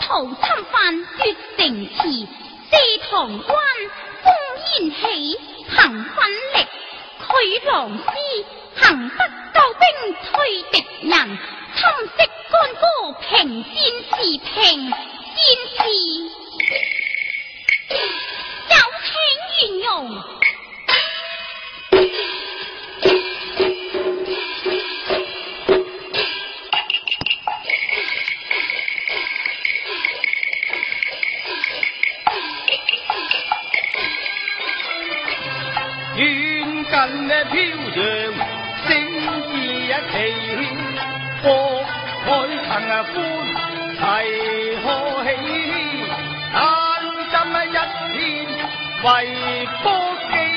曹参犯越城池，射塘关，烽烟起，凭奋力拒狼师，行得救兵退敌人，侵袭干戈平战时，平战时，有请元用。 远近的飘扬，星至一起，博海騰欢齐贺喜，但怎一片为波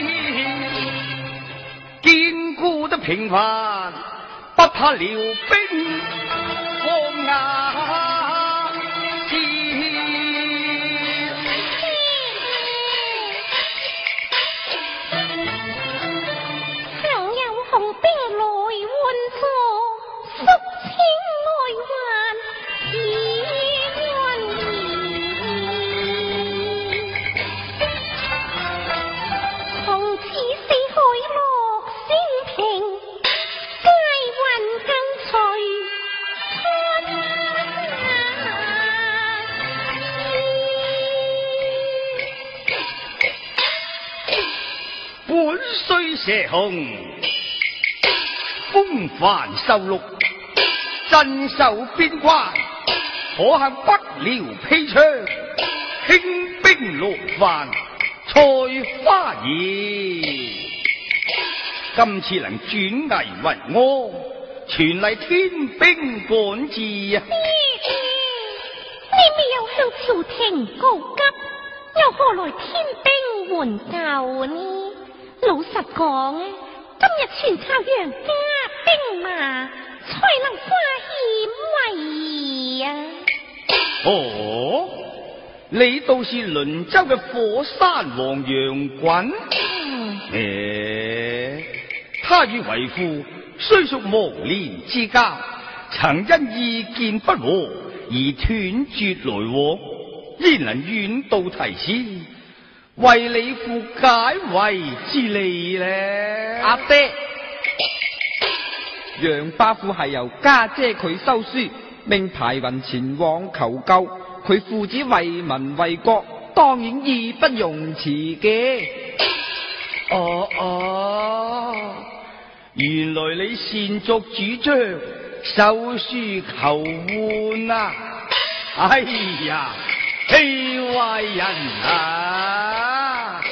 记，坚固的平凡，不怕辽兵荒牙刺。本虽蛇雄，风帆受禄，镇守边关，可幸不撩披槍，輕兵落帆賽花兒。今次能轉危為安，全賴天兵趕至啊！ 你未有向朝廷告急，又何來天兵援救呢？老實講，今日全靠楊家兵馬，才能化險為夷啊！ 哦，你倒是倫州嘅火山王楊滾？他與為父雖屬忘年之交，曾因意見不和而斷絕來往，焉能遠道提親，為你父解圍之利呢？ 阿爹，楊伯父係由家姐佢收書，命排雲前往求救，佢父子為民為國，當然義不容辭嘅。 原來你擅作主張，收書求換啊！哎呀，氣壞人啊！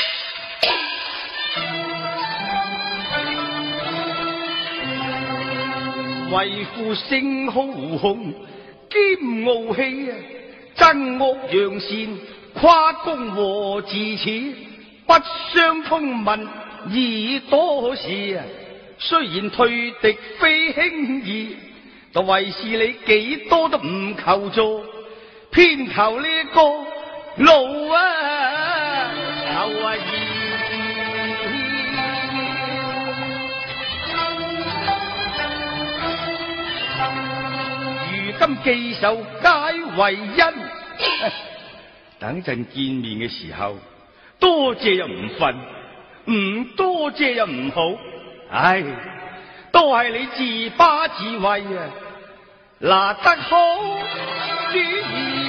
為父性浩雄，兼傲氣啊！憎惡揚善，誇功和自恃，不相通文已多事啊！雖然退敵非輕易，但為是你幾多都唔求助，偏求呢個路啊！求啊！如今記仇解為恩，等陣見面嘅時候，多謝又唔忿，唔多謝又唔好。唉，都係你自把自為啊！拿得好主意。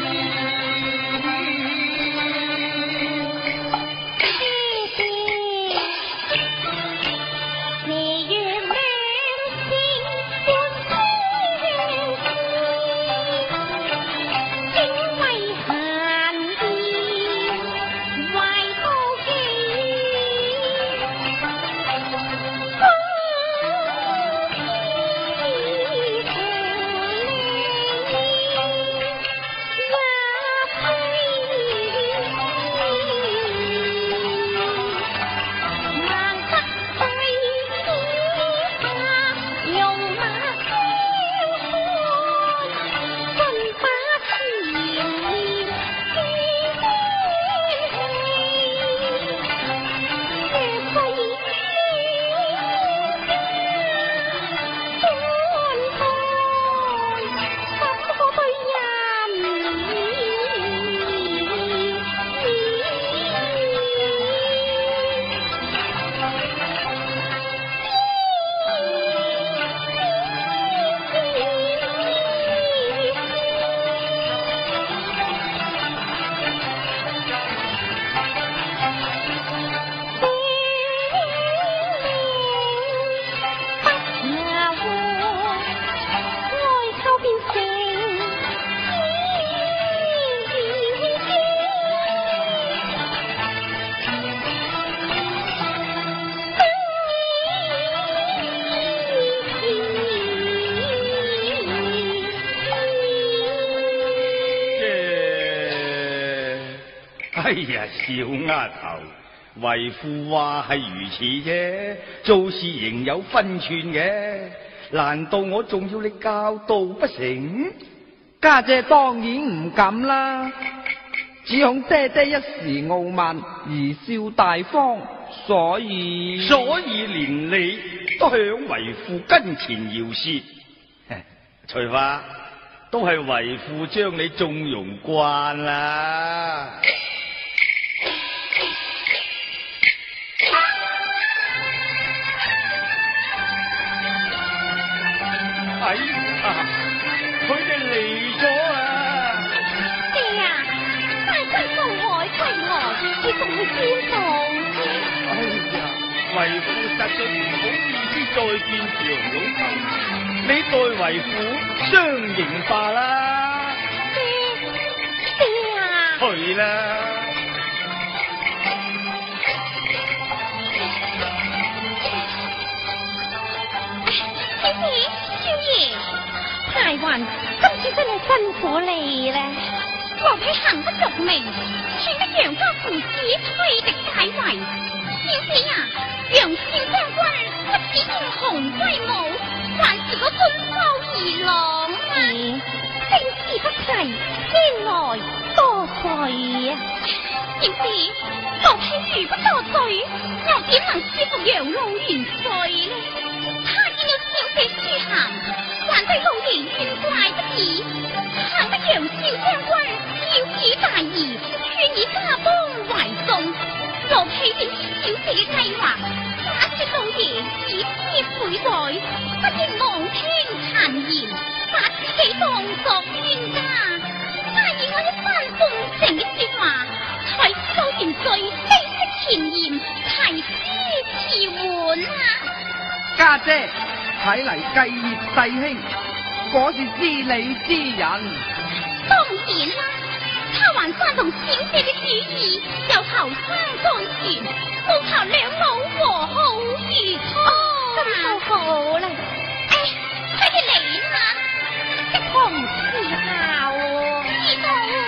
哎呀，小丫頭，為父話係如此啫，做事仍有分寸嘅，難道我仲要你教導不成？ 家姐當然唔敢啦，只恐爹爹一時傲慢，貽笑大方，所以連你都響為父跟前饒舌，翠花都係為父將你縱容慣啦。哎呀，佢哋嚟咗啊！ 爹啊，大軍渡海歸來，你仲去邊度？ 哎呀，為父實在唔好意思再見長老舅，你代為父相迎罷啦。 爹啊！ 去啦！ 少爺，排雲今次真係辛苦你咧，我睇行不續命，傳得楊家父子推敵解圍。少爺啊，楊少將軍不止英雄威武，還是個俊秀兒郎啊！正事不齊，天來多罪啊！少爺，我睇如不多罪，又點能支付楊老元帥呢？他見到小姐書函，還對老爺怨怪不已，幸得楊少將軍料子大義，願意加幫懷送。我睇點小姐嘅計劃，假設老爺以之悔改，不應妄聽讒言，把自己當作冤家。但以我一番奉承嘅說話，才知道元帥悲戚前嫌，提師遲緩啊！ 家姐睇嚟繼業弟兄果是知理之人。 當然啦，他還贊同小姐嘅主意，由後生當權，務求兩老和好如初。咁就好啦。佢哋嚟啦，即同伺候。知道。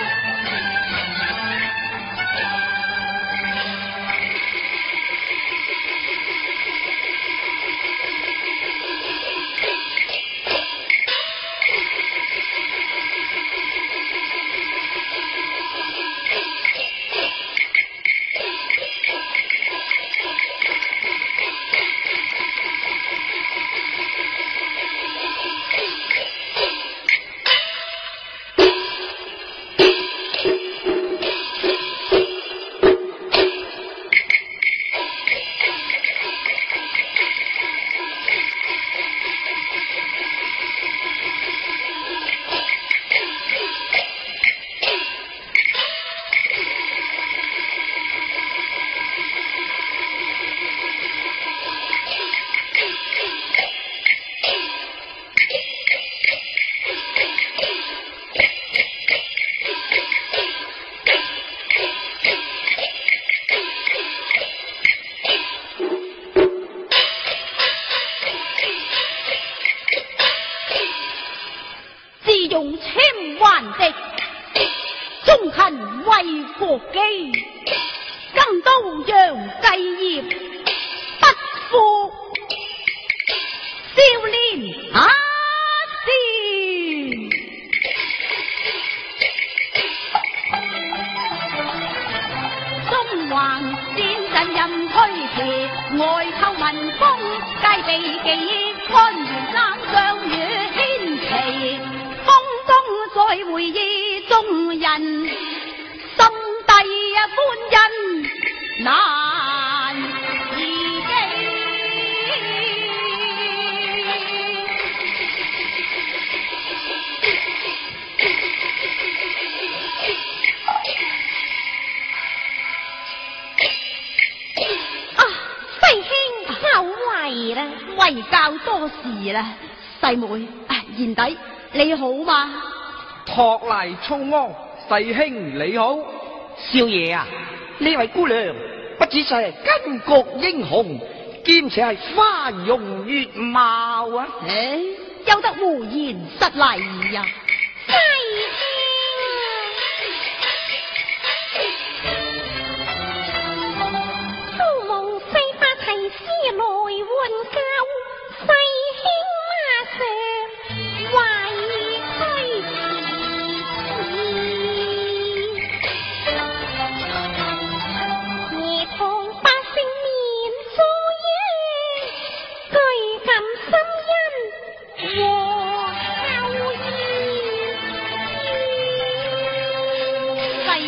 為教多時啦，細妹，賢弟你好嘛？ 托賴聰安，細兄你好。 少爺啊，呢位姑娘不只係巾幗英雄，兼且係花容月貌啊！ 休得胡言失禮呀！細兄。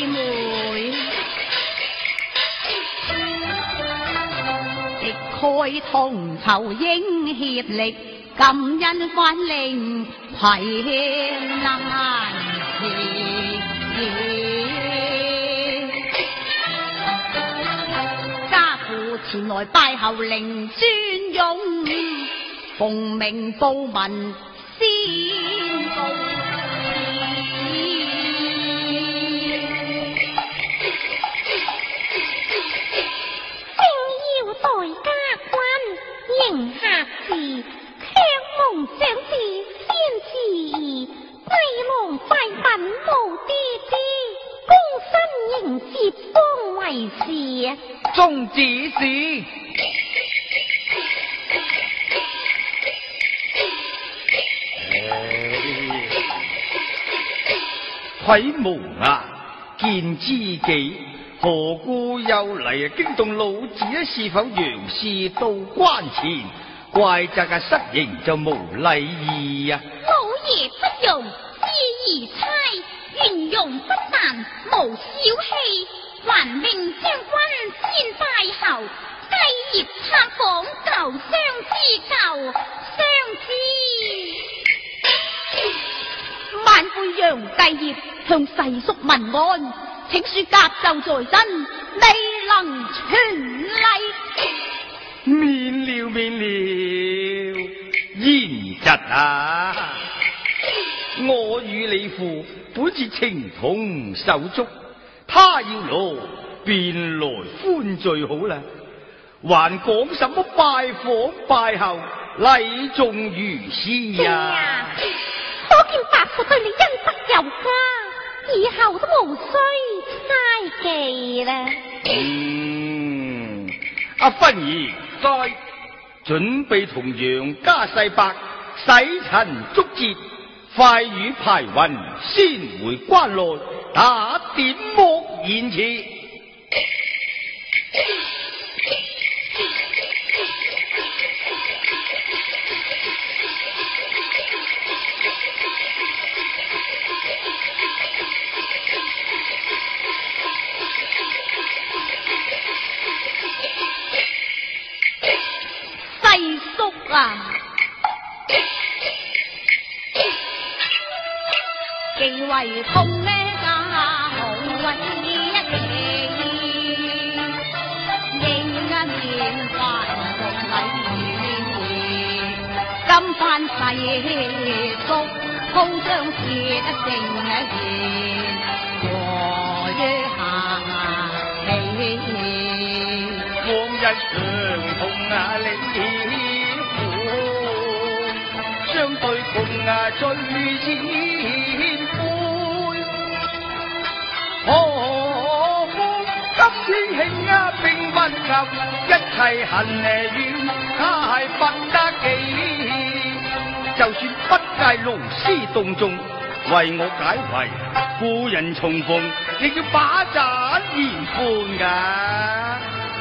妹，直開同仇應協力，感恩翻令攜難家父前來拜候令尊勇，奉命報聞先告。 迎客時，卻蒙上至先至儀，低龍快品無爹爹，躬身迎接方為是。 宗旨是鬼無牙見知己，何故又嚟驚動老子？是否楊氏到關前，怪責嘅失迎就無禮儀啊！ 老爺不容，知而猜，元容不但無小氣，還命將軍先拜候，繼業探訪舊相之舊相知。萬輩楊繼業向世叔問安，請說甲胄在身，未能全禮。 免了免了，賢侄啊！我與你父本是情同手足，他要來便來歡聚好啦，還講什麼拜訪拜候，禮重如斯啊！ 可見伯父對你恩德有加，以後都無需猜忌啦。 阿芬兒在準備同楊家世伯洗塵祝節，快與排雲先回關內，打點莫言辭。 世叔啊，既為痛呢家好為一情，應恩獻還送禮，今番世叔好將事得正言，和於下氣。 往日相同離苦，相對共最先輩。何況今天慶並不及，一切恨怨他係不得己。就算不介勞師動眾，為我解圍，故人重逢，亦要把盞言歡㗎。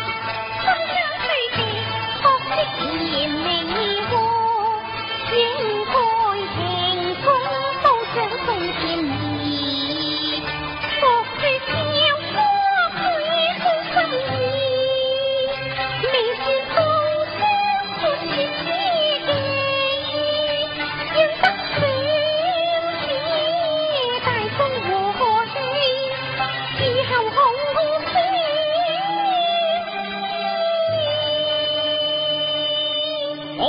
言未過，應該慶功都想送甜意，莫說笑花開好心意，未算高聲說是知己，要得了此大風和氣，以後好些。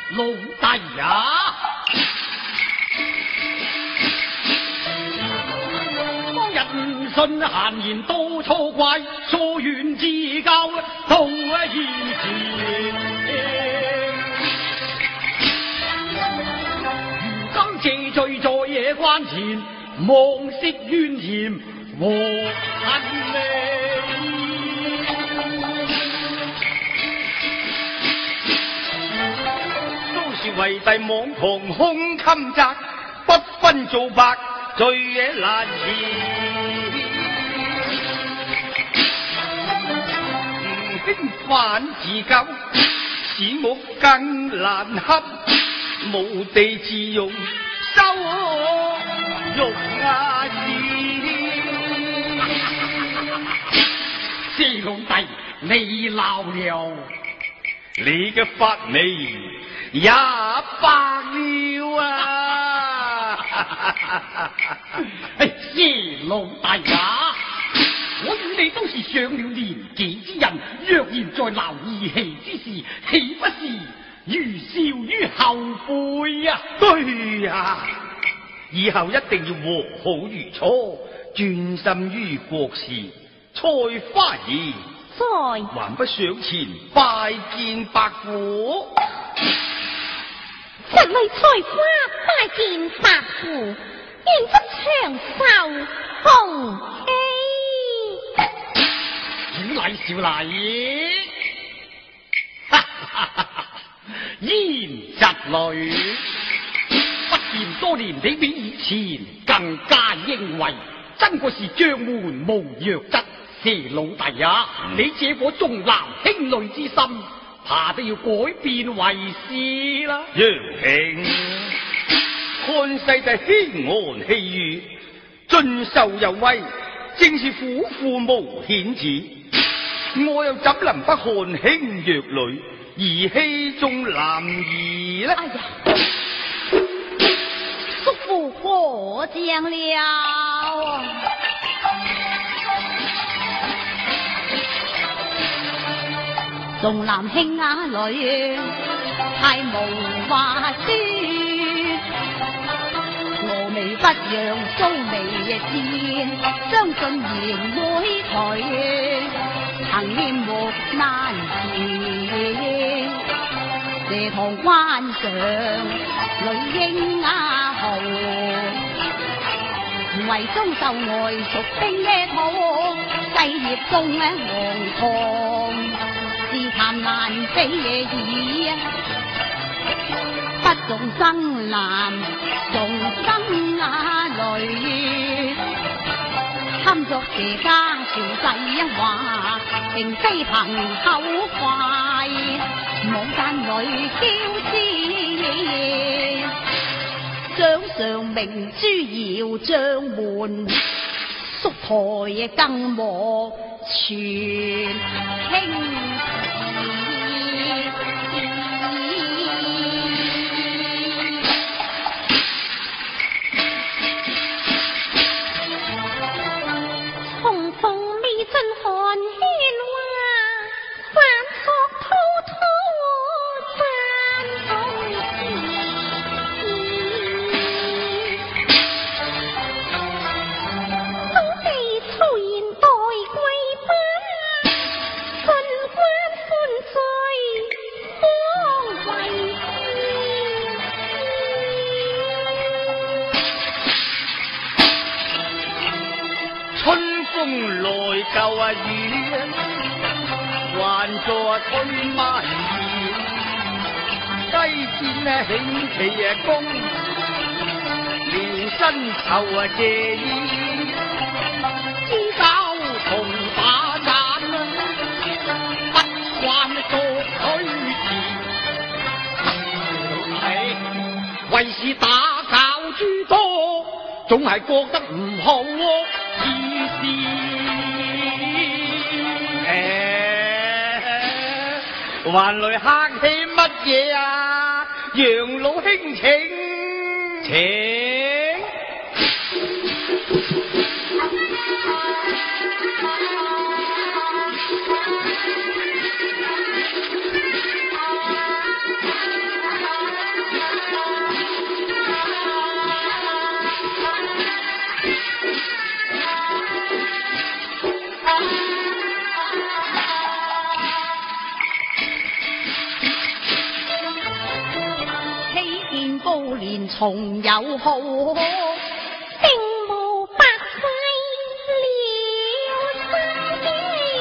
老弟呀！當日唔信閒言多錯怪，疏遠之交到現時。如今謝罪在野關前，忘息怨嫌和恨為帝網旁空襟窄，不分做白罪也難辭。吳興反自救，使我更難堪，無地自容，收辱啊謝老弟，你鬧了， 你嘅發尾也白了啊！ 謝老弟啊，我與你都是上了年紀之人，若然再鬧義氣之事，豈不是於笑於後悔啊？ 對呀，以後一定要和好如初，專心於國事。菜花兒，還不上前拜見伯父？ 實為菜花拜見伯父，願祝長壽紅喜。 小禮小禮，言侄女，不見多年，你比以前更加英偉，真個是將門無弱質。謝老弟啊，你這顆重男輕女之心，怕都要改變為是啦。 楊平，看世弟輕安氣宇，俊秀有威，正是虎父無顯子。我又怎能不看輕弱女，而欺重男兒呢？ 哎呀，叔父過獎了。重男輕女，太無話說。峨眉不讓蘇眉賤，相信賢會隨，曾面目難見。斜塘關上女英豪，為中受外屬兵嘅土，繼業中黃堂。自談難比耳，不重生男，重生女。貪作蛇家潮勢話，並非憑口快，妄讚女嬌枝。掌上明珠耀將門，宿台更莫全傾。 舊啊雨，還作春漫兒，低肩起旗弓，撩身袖謝衣，知交同打盞，不慣作虛詞， 為是打攪諸多，總係覺得唔好意思。 還來客氣乜嘢啊？楊老兄請。 见高连重有好。 并无百岁了三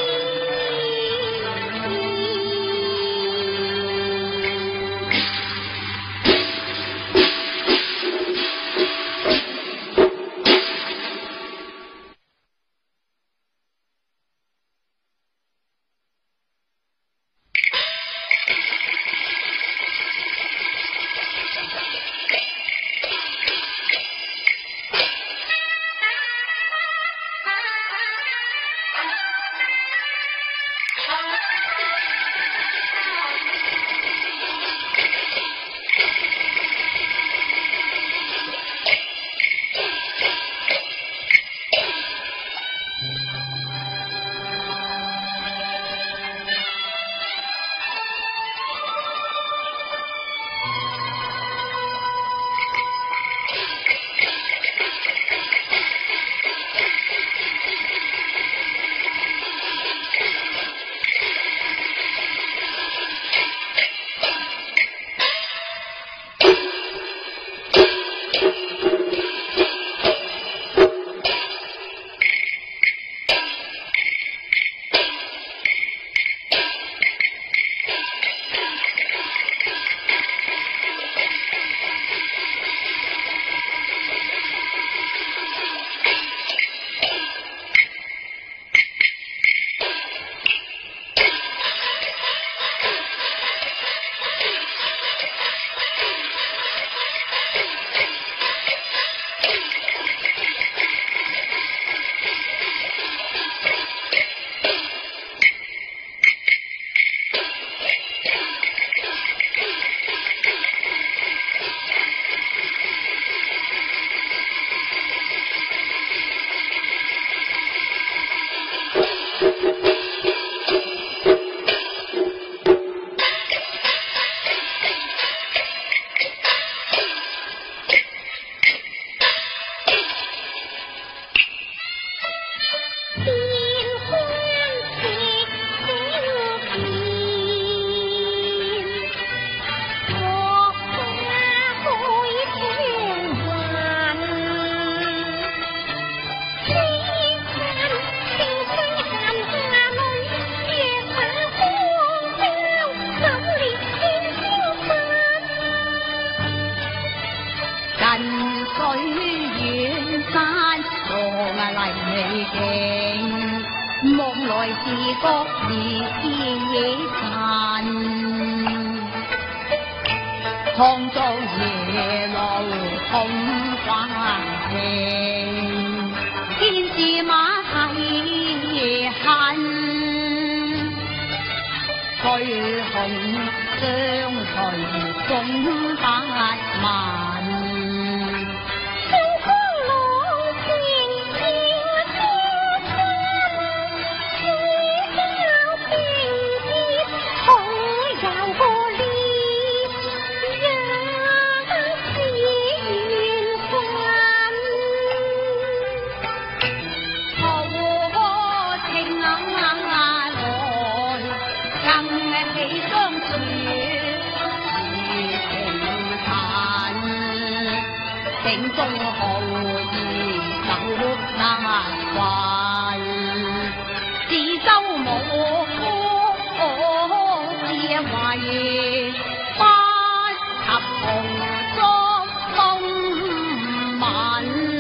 创造夜路空花情，天是马蹄恨，吹红相随总八万。正中豪义走难還，自州無夫只為不及紅燭風文。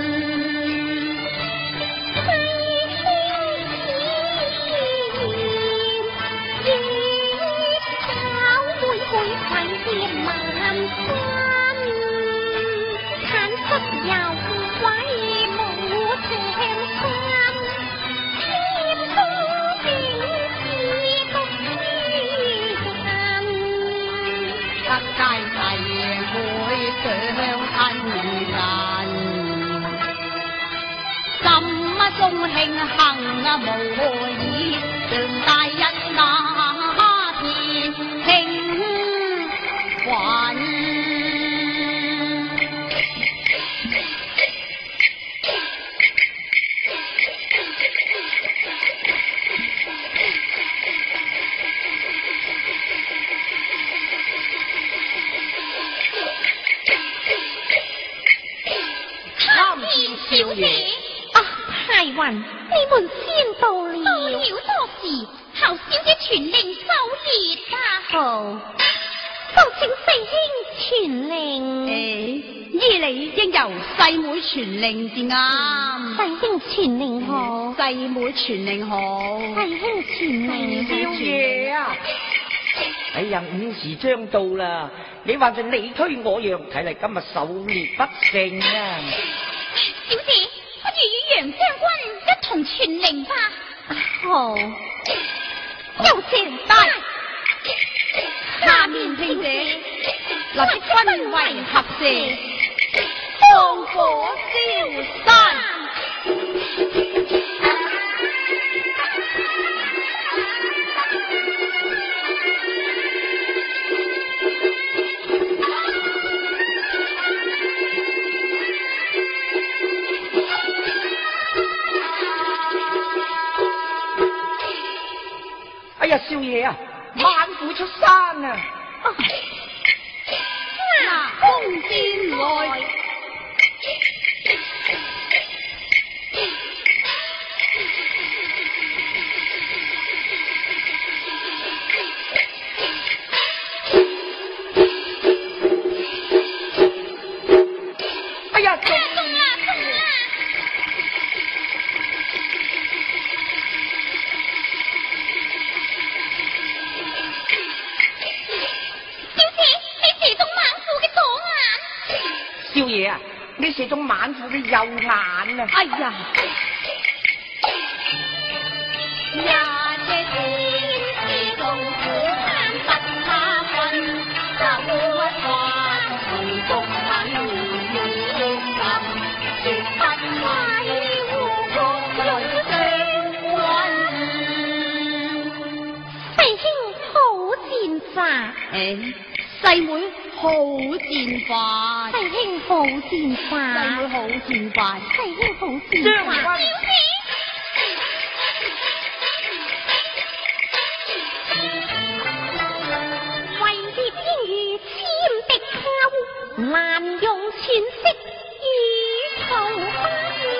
中慶幸啊，無以上大一那天慶還。 人，你们先到了。 到了多时，后小姐传令狩猎啊。 好，就请弟兄传令。 依你應由細妹傳令至啱。 弟兄傳令好， 細妹傳令好。 弟兄傳令好。 少爺啊！哎呀，午時將到啦，你還是你推我讓，睇嚟今日狩獵不成啊！ 小姐，不如與楊將軍一同傳令吧。 好，有請大。 下面聽者，立即分為合射，放火燒山。 哎呀，少爺啊，猛虎出山啊！ 弓箭來。 哎呀，中啊！ 少爺啊，你射中猛虎嘅右眼啊！ 哎呀！呀，這天是龍虎山不他分，走一番隨風等遠近，絕不為護國勇將軍。 弟兄好戰法。 細妹好戰法， 弟兄好戰法， 細妹好戰法， 弟兄好戰法。為獵英語簽敵寇，難用全息與頭髮。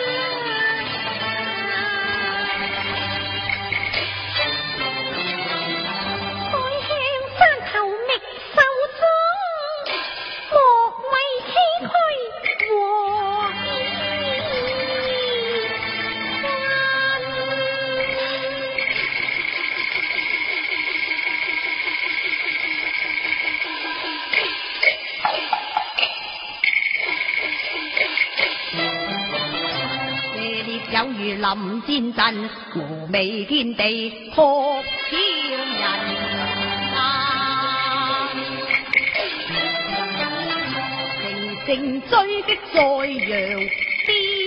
有如臨戰陣，無味天地撲挑人啊！乘勝追擊在揚邊。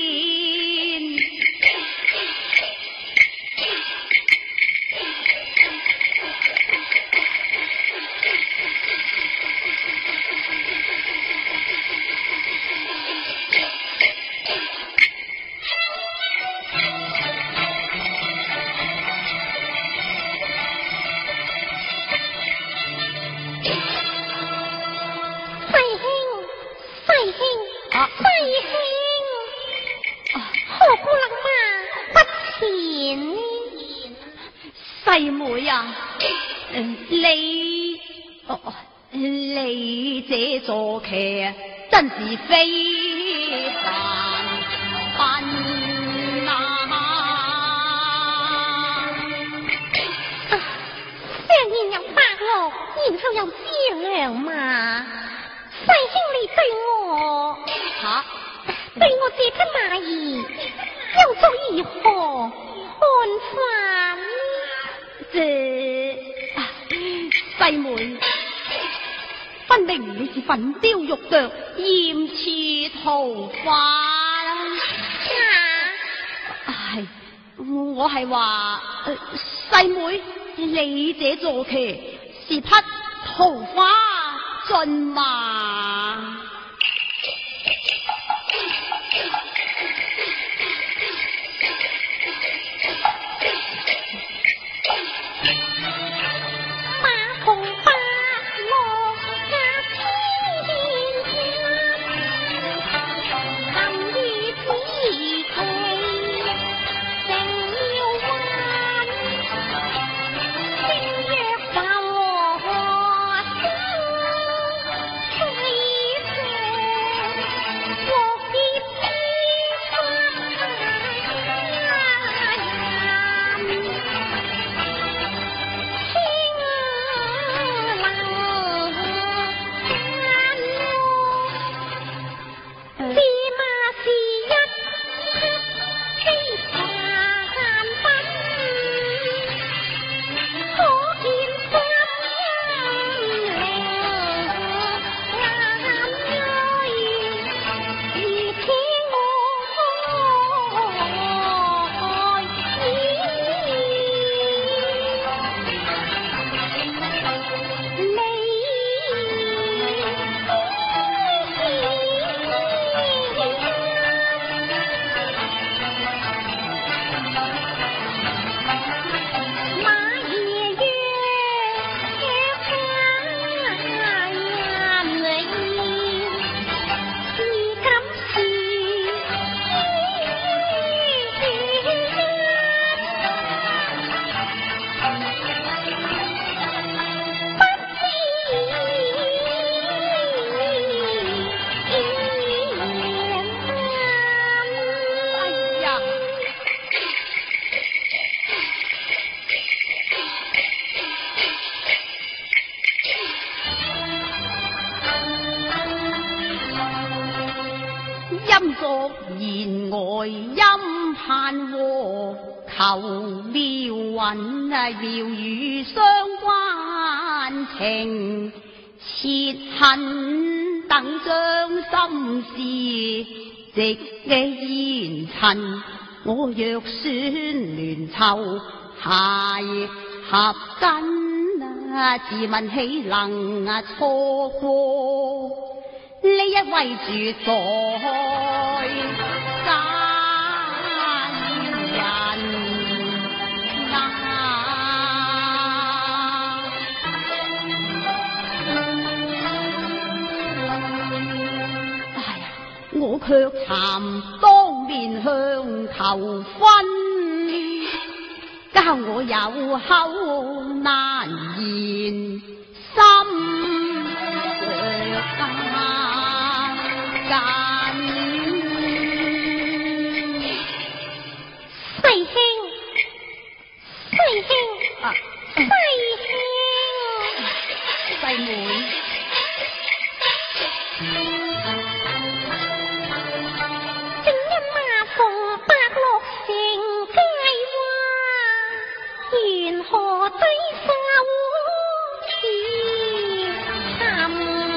細妹啊，你這坐騎啊，真是非凡笨啊！ 相言有伯樂，然後有師娘嘛。細兄你對我對我這匹馬兒又作如何看法？ 細妹，分明你是粉雕玉琢、艷似桃花啦！我係話，細妹，你這坐騎是匹桃花駿馬。 音作言外音盼和，求妙韵妙语相關情，切恨等將心事直言陳。我若算聯湊係合根自問豈能錯過呢一位絕代佳人哎呀，我卻尋當面向求婚，教我有口難言，心若緊。 細兄，細兄，細兄， 細妹。 正因馬逢白鹿成佳話，緣何低沙窩似沉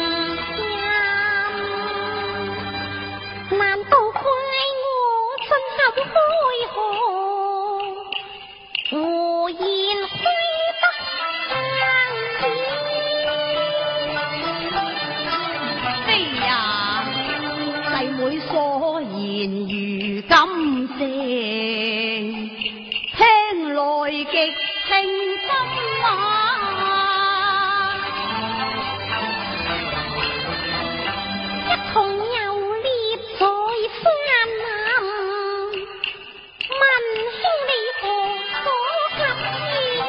吟？難道怪我進口開河，胡言虛不相依？ 哎呀，細妹所言如金聲，聽來極聽心啊！ 一同遊獵在山林，問兄你何所及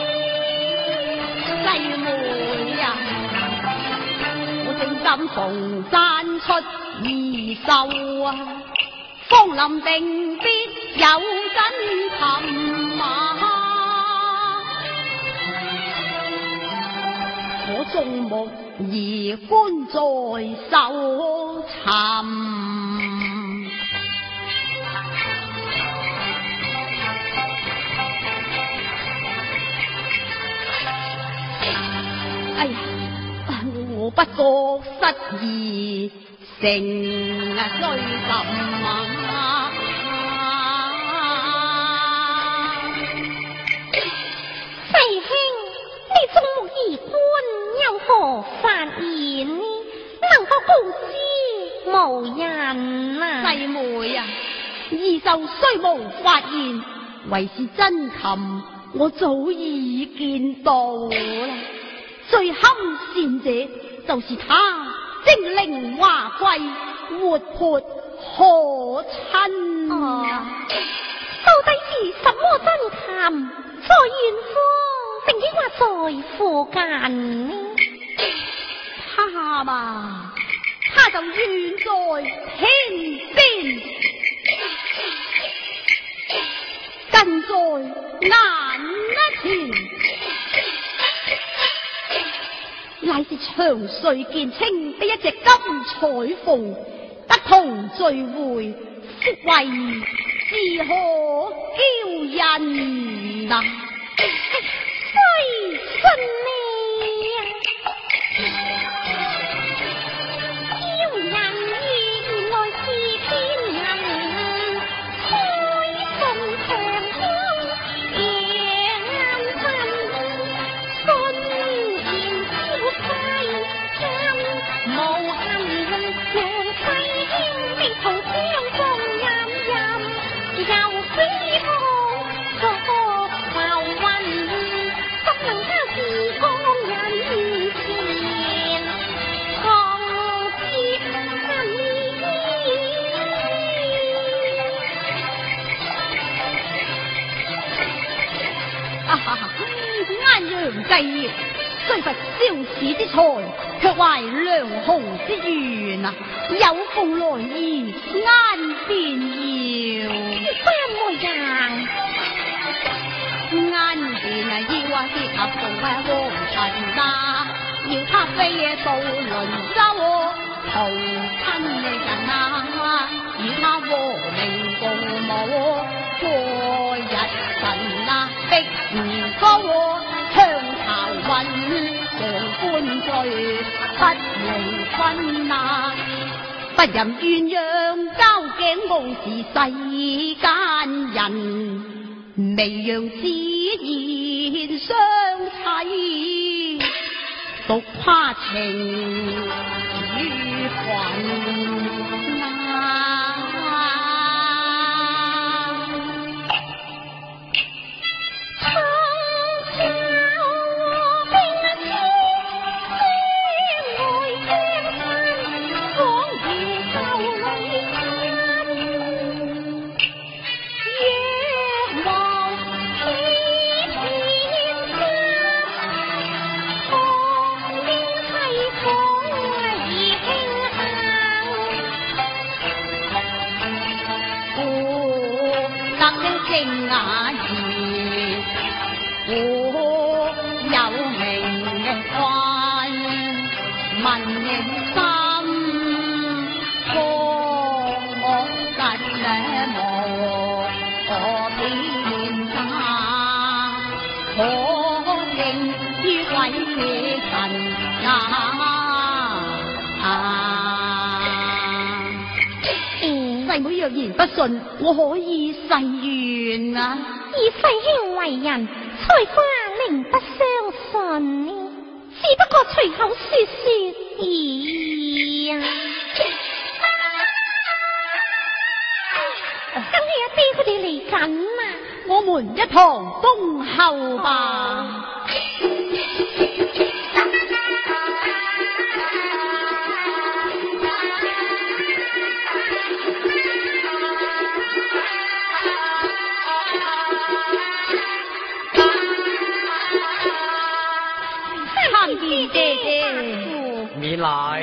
意？ 細妹啊，我正心逢讚出異獸啊，芳林定必有真尋啊！我眾目而觀在搜尋。哎呀，我不覺失意，成追尋啊！ 細兄，你眾目而觀有何發現呢？能否告知無人啊？ 細妹啊，異獸雖無發現，唯是真禽，我早已見到啦。最堪善者就是他，精靈華貴，活潑可親啊！ 到底是什麼真禽？在遠方，定抑或在附近呢？ 他嘛，他就遠在天邊，近在眼前。乃是長穗見稱的一隻金彩鳳，得同聚會，福為自可驕人啊！ 雖信你啊，驕人原來是天人，開信長空夜暗分，信言消費真無恨，讓細兄的同相共任任，又飛空作浮雲，怎能他是江人前同接近？ 安陽計業，雖乏少此之才，卻懷良雄之源啊！有鳳來儀，安便要。 三妹人， 安便啊，要啊是合同啊黃塵啊，要他飛到倫州， 逃親人啊，與他和命共舞，過日神啊，逼唔高，向巢運上官罪，不離婚啊！不任鴛鴦交頸傲視世間人，微讓自然相睇，獨跨情與魂啊！正雅兒，我有名分，問認心，科我實無可偏差，可敬於鬼神細妹若然不信，我可以誓願啊！ 以世兄為人，才花寧不相信呢，只不過隨口說說而已啊！梗係阿爹佢哋嚟緊啊！ 我們一同恭候吧。 免禮，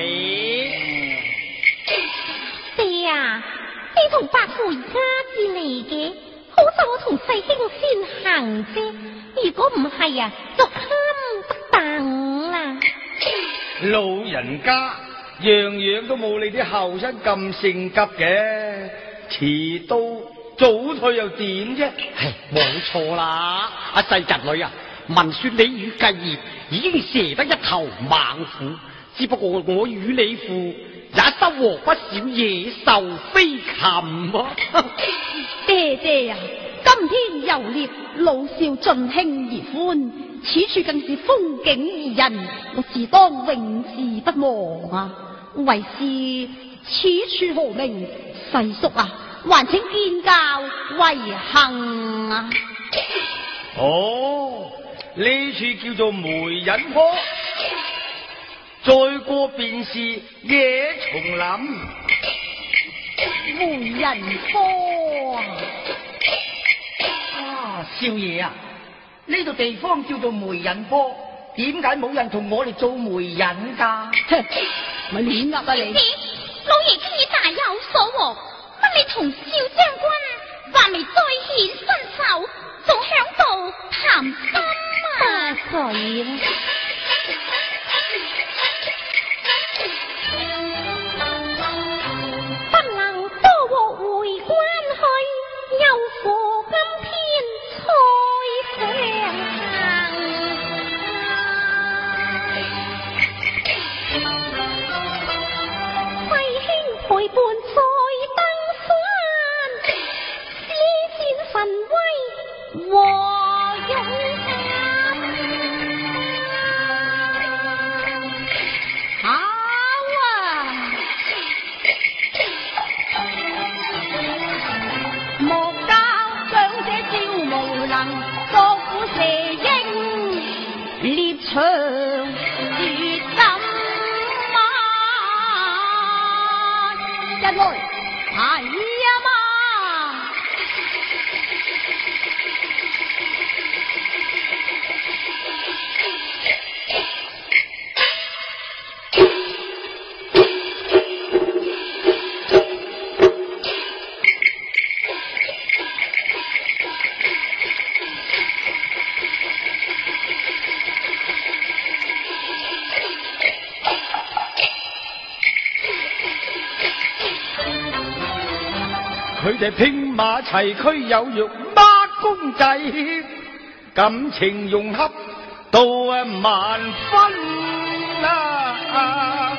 爹啊，你同伯父而家至嚟嘅，好在我同細兄先行啫。如果唔係啊，就堪得等啦。 老人家樣樣都冇你啲後生咁性急嘅，遲到早退又點啫？ 冇錯啦，阿細侄女啊，聞說你與繼業已經射得一頭猛虎。只不過我與你父也收穫不少野獸飛禽啊！ 爹爹啊，今天遊獵，老少盡興而歡，此處更是風景宜人，我自當永志不忘啊！為是此處何名？細叔啊，還請見教為幸啊！ 哦，呢處叫做梅隱坡。再過便是野叢林， 梅人坡啊！少爺啊，呢度地方叫做梅人坡，點解冇人同我哋做媒人噶？ 咪亂噏啊你！ 老爺今日大有所獲，乜你同少將軍還未再顯身手，仲響度談心啊！大水啦！陪伴在登山，施展神威和勇敢。 好啊！莫教長者照無能，作虎蛇鷹，獵場絕禁。一來係啊嘛， 佢哋兵馬齊驅，有若孖公仔，感情融洽到萬分啊！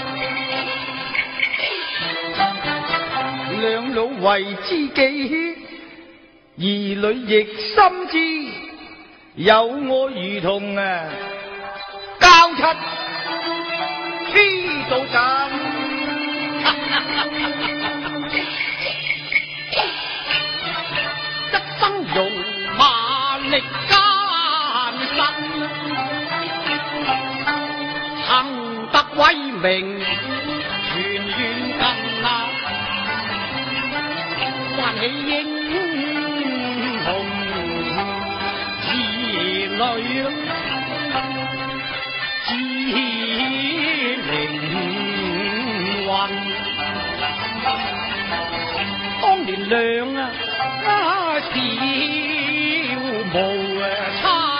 兩老為知己，兒女亦深知，有我如同交七黐到陣。 一生戎馬力艱辛，幸得威名全縣近啊！喚起英雄兒女，志凌雲。當年兩小無猜，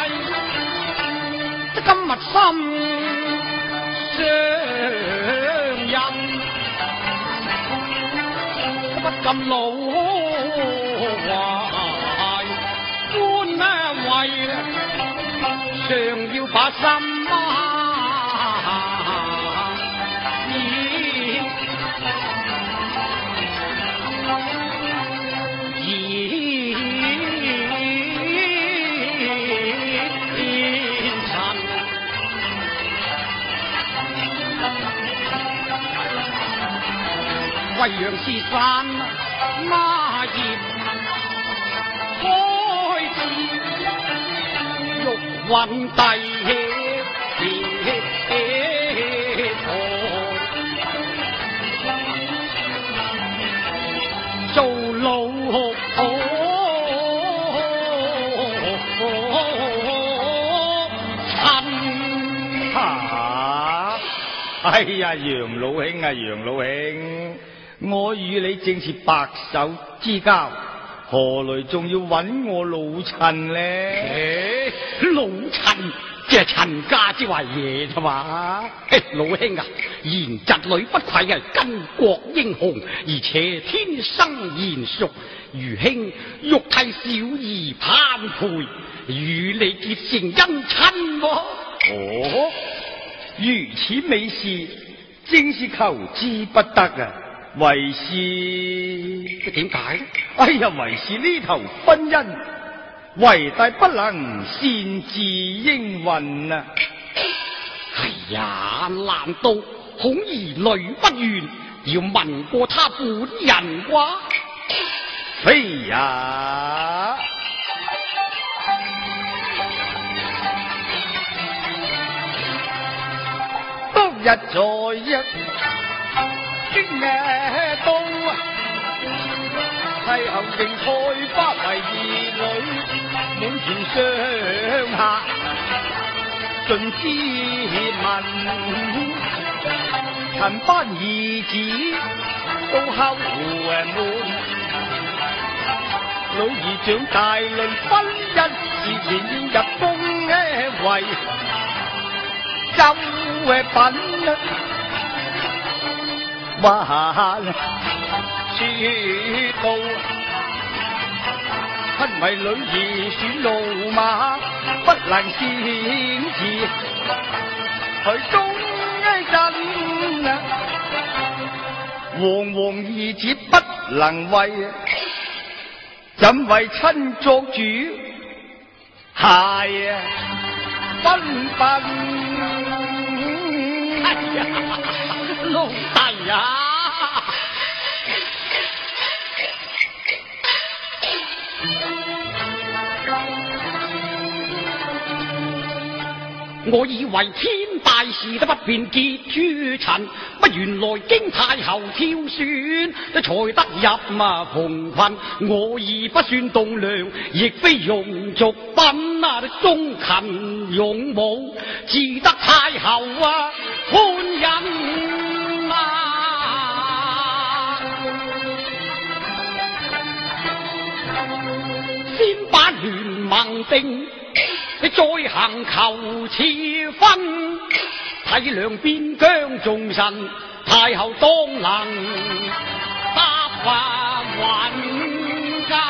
今日心相印，不禁老懷歡慰，常要把心惠陽是山孖葉開始，玉韻帝做老哎呀，楊老兄啊，楊老兄，我與你正是白手之交，何來仲要揾我老襯呢？ 老襯即係陳家之為嘢啫嘛。老兄啊，賢侄女不愧係巾幗英雄，而且天生賢淑，如兄欲替小兒攀配，與你結成姻親喎。 哦，如此美事，正是求之不得啊！為是點解呢？ 哎呀，為是呢頭婚姻，為大不能擅自應允啊！ 哎呀，難道恐兒女不願，要問過他本人啩？ 非呀！當日在一京都，太后定菜花為兒女，滿全上下盡之問，陳班兒子都後門，女兒長大論婚姻事前要入宮為周品，還說到親為女兒選路馬，不能擅自去中陣，惶惶兒子不能為，怎為親作主？係分分。 哎呀，老弟啊！我以為天大事都不便結諸塵，不原來經太后挑選，才得入蓬裙。我已不算棟梁，亦非庸俗品啊！忠勤勇武，自得太后歡欣啊！先把聯盟定，你再行求次分，體諒邊疆眾臣，太后當能答還。 混家。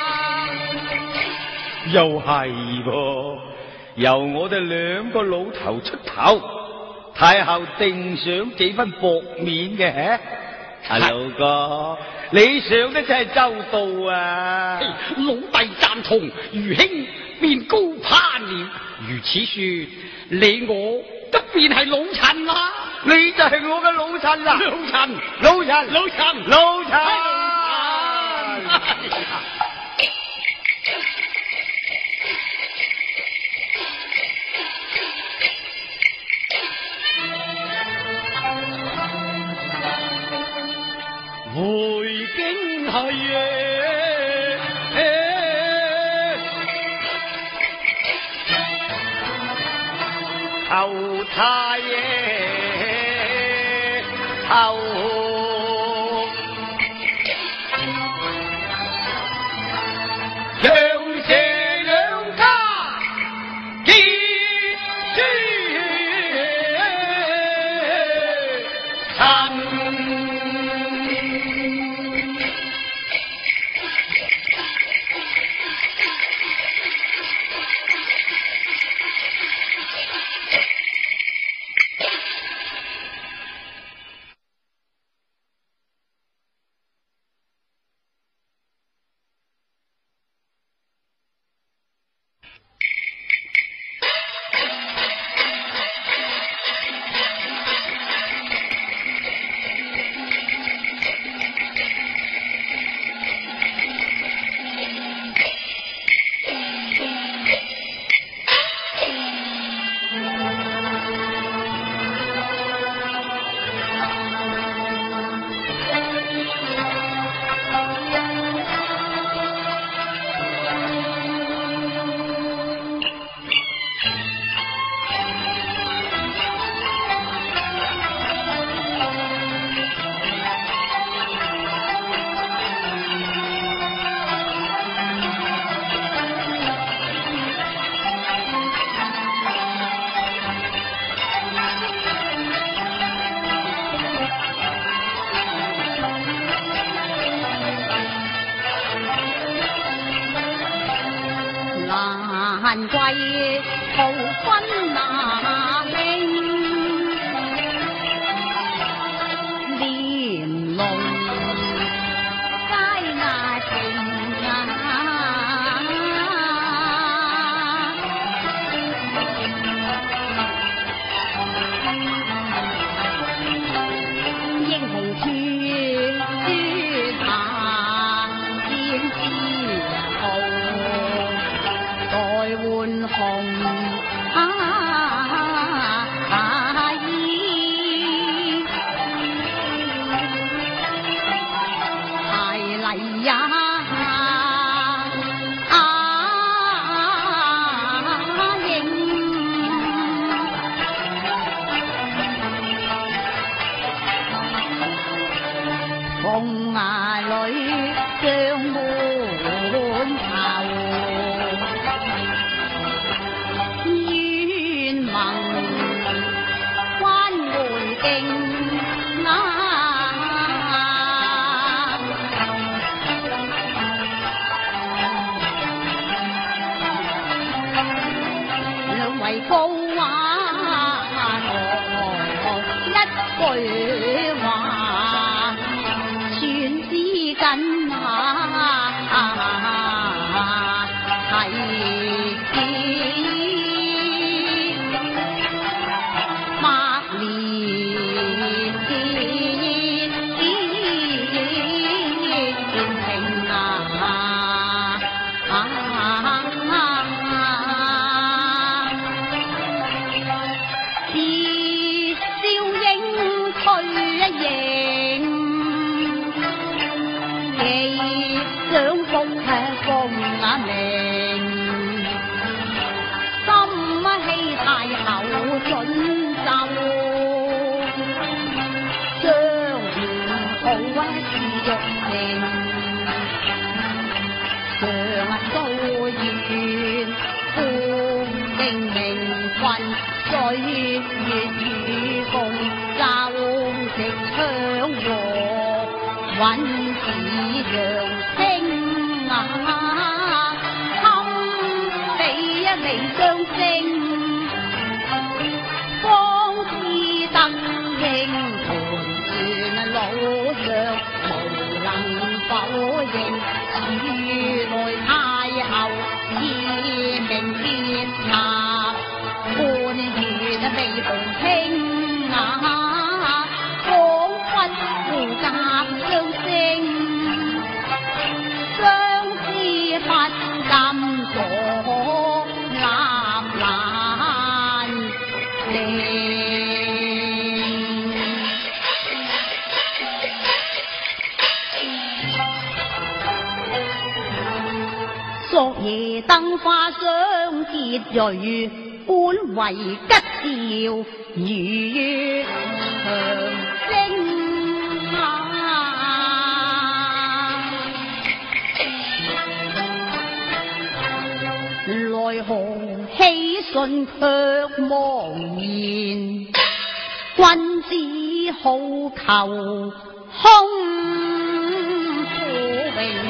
又係噃，由我哋兩個老頭出頭，太后定想幾分薄面嘅。阿老哥，你想得真係周到啊！ 老弟贊同，愚兄便高攀了。如此說，你我都便係老陳啦。 你就係我嘅老陳啦， 老陳， 老陳， 老陳， 老陳。 回京係侯太爺，侯楊氏兩家結書親。 蘭桂桃分那令，蓮龍佳雅情啊！英雄傳書下天之號。代換紅衣，係嚟呀！鳳崖裏將滿頭。關門徑啊！兩位高話講一句話，全知緊係。 韻似揚聲啊，堪比一微雙星，光是得應盤旋老上，無能否認處來太后賜名結納，半月未逢卿啊，彷彿互夾相聲，相思不禁左立難定。昨夜燈花相結蕊，本為吉兆如月長升啊！奈何喜訊卻茫然，君子好逑空苦榮。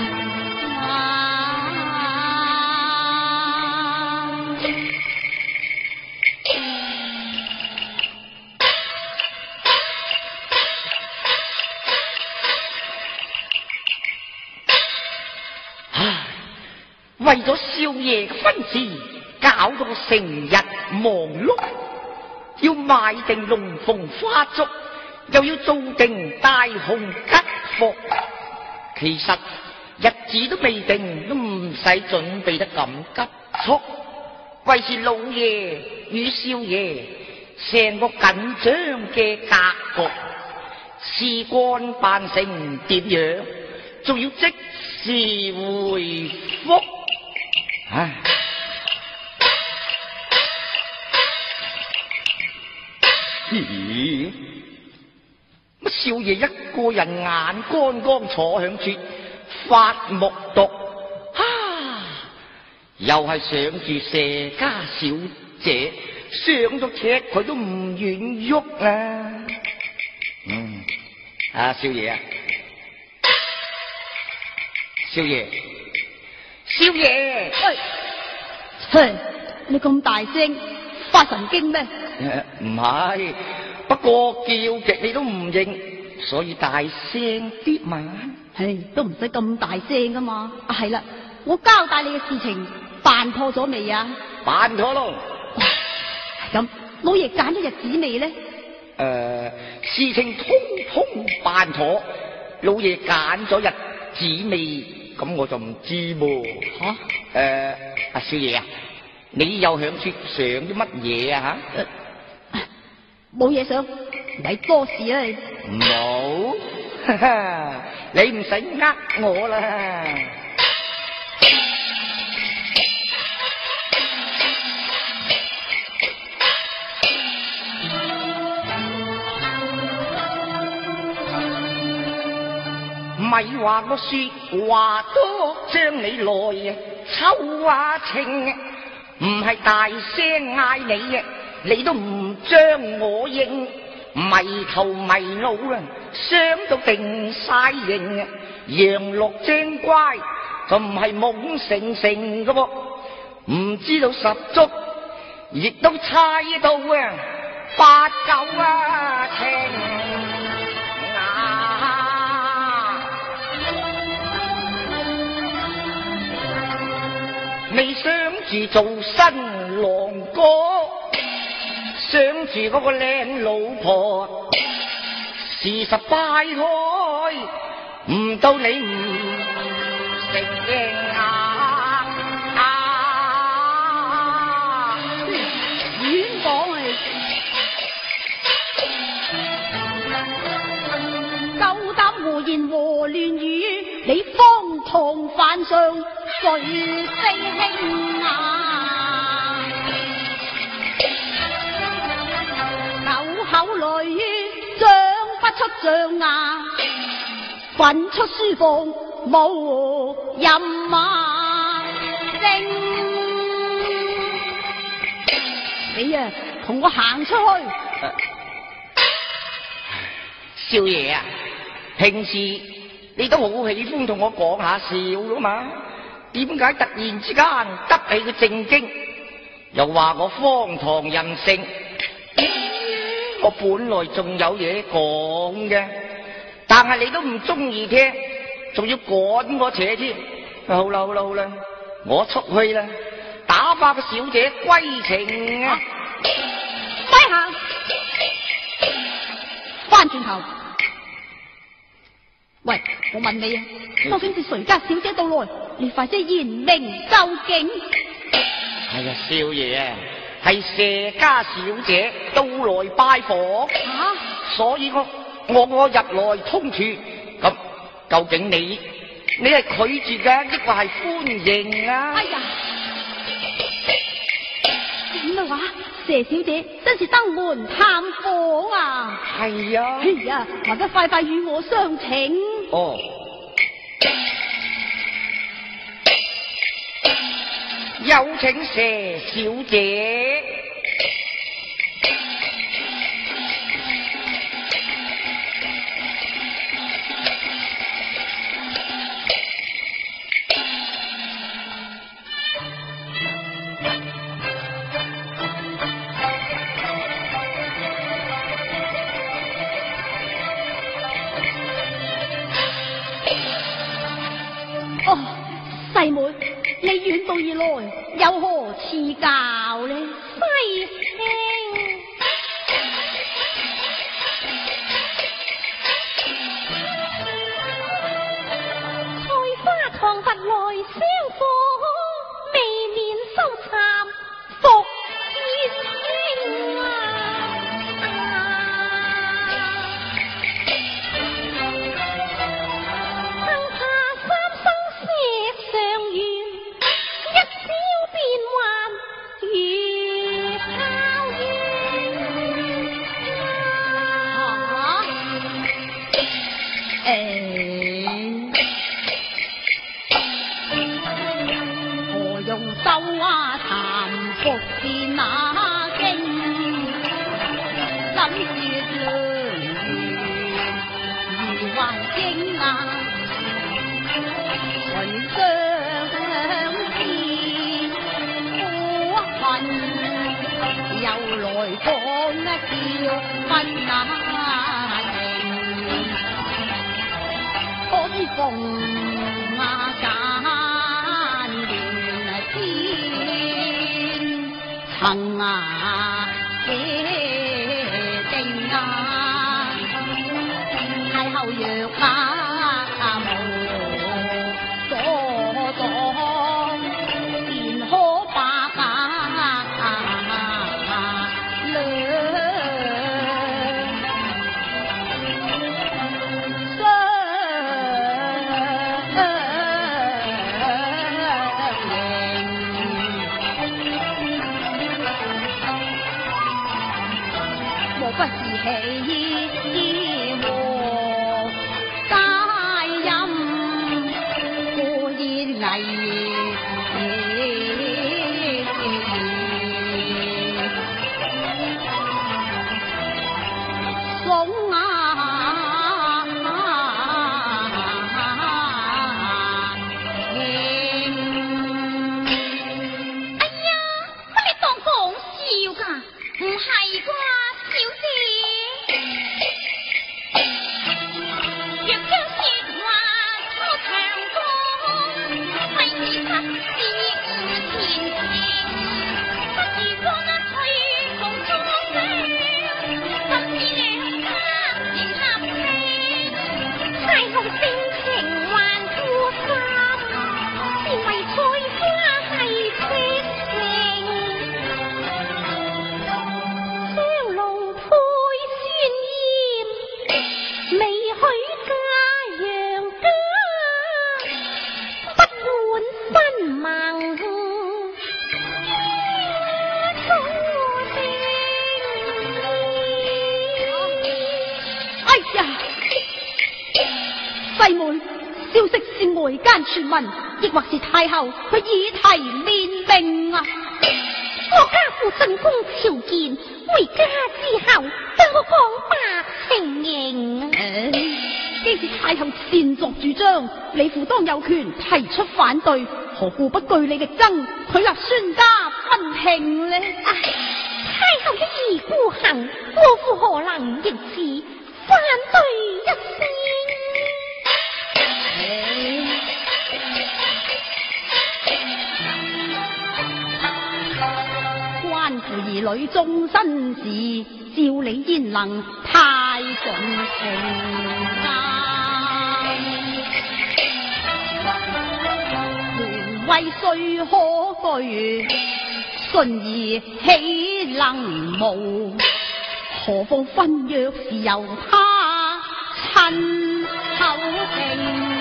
為咗少爺嘅婚事，搞到我成日忙碌，要買定龍鳳花燭，又要做定大紅吉服。其實日子都未定，都唔使準備得咁急促。為是老爺與少爺成個緊張嘅格局，事關辦成點樣，仲要即時回覆。唉，咦？乜少爺一個人眼光光坐響處發木讀啊？又係想住謝家小姐，上咗車佢都唔願喐啦。少爺啊，少爺。少爺， 嘿，你咁大聲，發神經咩？ 唔係，不過叫極你都唔應，所以大聲啲嘛。 唉，都唔使咁大聲噶嘛。啊，係啦，我交代你嘅事情辦妥咗未啊？ 辦妥咯。 咁，老爺揀咗日子未呢？ 事情通通辦妥，老爺揀咗日子未？咁我就唔知噃。阿少爺啊，你又響處想啲乜嘢啊？吓， 冇嘢想，咪多事啊你。 冇，你唔使呃我啦。咪話我說話多，將你來抽下情，唔係大聲嗌你，你都唔將我應，迷頭迷腦啦，想到定晒形，羊鹿精乖就唔係懵成成噶噃，唔知道十足，亦都猜到啊八九啊情。你想住做新郎哥，想住嗰個靚老婆，事實擺開，唔到你唔承認亂講啊！夠膽胡言和亂語，你荒唐犯上誰識興啊？口口來語長不出象牙，滾出書房無任啊聲。你啊，同我行出去。 少爺啊， 平時你都好喜歡同我講下笑㗎嘛，點解突然之間急起個正經，又話我荒唐任性？我本來仲有嘢講嘅，但係你都唔中意聽，仲要趕我扯添。好啦好啦好啦，我出去啦，打發個小姐歸程啊！ 咪行，翻轉頭。喂，我問你啊，究竟是誰家小姐到來？你快啲言明究竟。 係啊，少爺啊，係謝家小姐到來拜訪，所以我入來通處。咁究竟你係拒絕嘅，抑或係歡迎啊？ 哎呀，咁嘅話，謝小姐真是登門探訪啊！ 係啊， 哎呀，或者快快與我相請。 哦。有請謝小姐。 哦，細妹，你遠道而來，有何賜教呢？細聽。菜花唐佛來相訪，未免收讒伏熱情啊！逢啊間亂天層啊決定啊，太后若無所當，便可把不是喜和大任故意危送啊哎呀，乜你當講笑㗎？唔係啩？外間傳聞，亦或是太后佢以提面命啊！我家父進宮朝見，回家之後對我講白情形啊！ 既是太后擅作主張，李父當有權提出反對，何故不據理力爭，許立孫家分慶呢？ 太後一意孤行，我父何能逆此反對一聲？ 關乎兒女終身事，照理焉能太盡情權威雖可據，信義豈能無？何況婚約是由他親口定。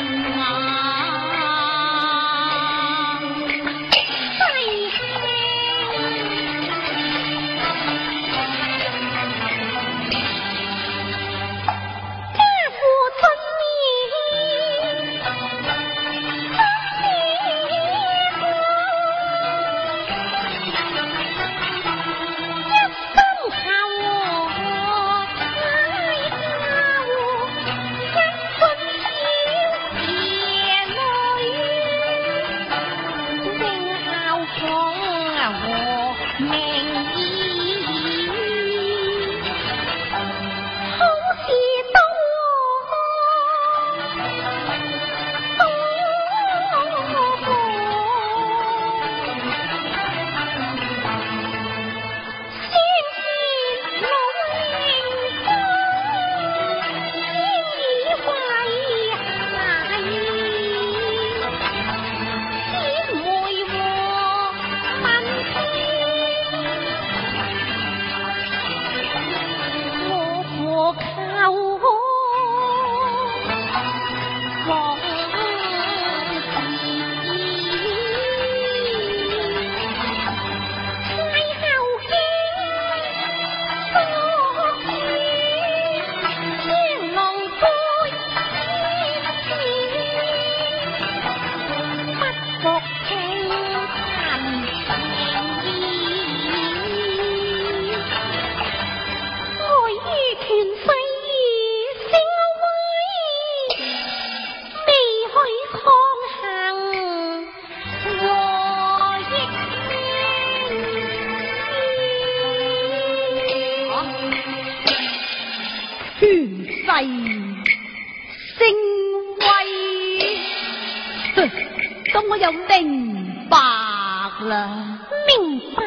咁我又明白啦， 明白。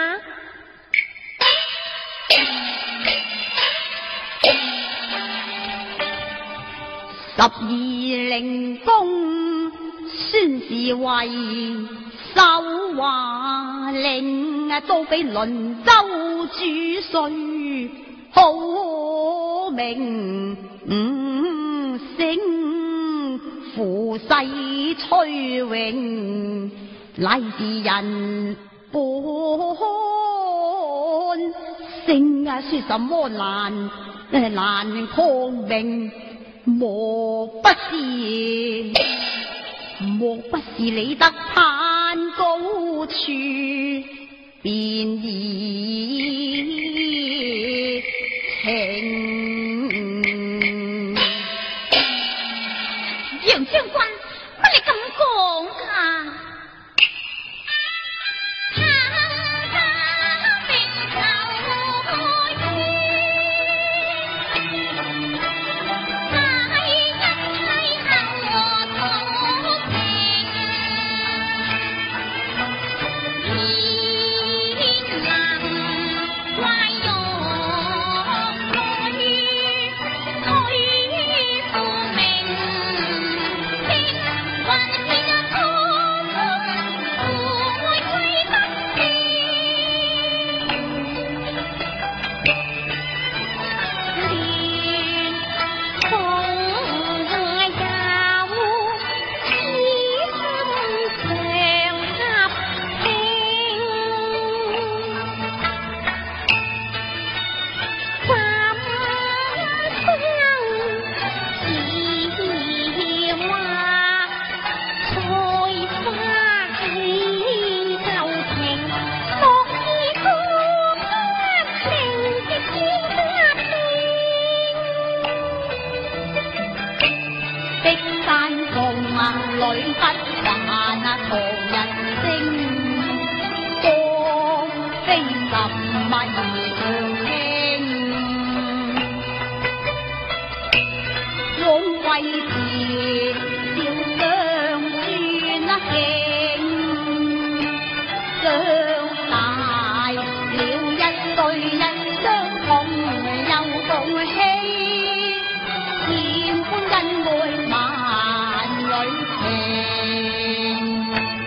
12靈公宣示為首華令，都俾倫州主帥好名聲，負世崔榮乃是人本性，說什麼難抗命，莫不是理得攀高處，便宜情。 楊將軍，乜你咁講啊？ 天里不還那同人聲，光非什麼常輕，枉為是笑相算那勁，長大了一對一相同又共喜。恩愛萬里情，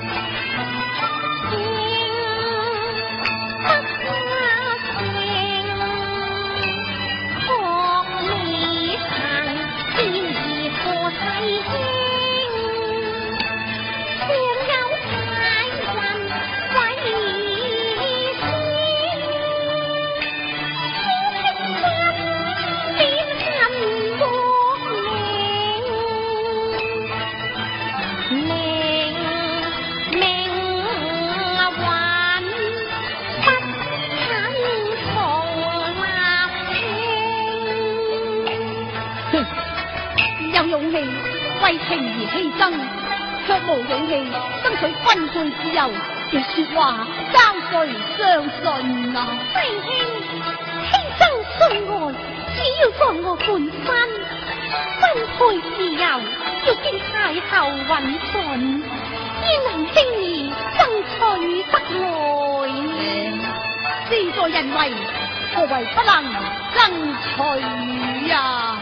為情而犧牲，卻無勇氣爭取分寸自由。這說話交誰相信啊？ 弟兄，犧牲信愛，只要放我半身，分配自由，要經太后允准，焉能輕易爭取得來呢？ 事在人為，何為不能爭取啊？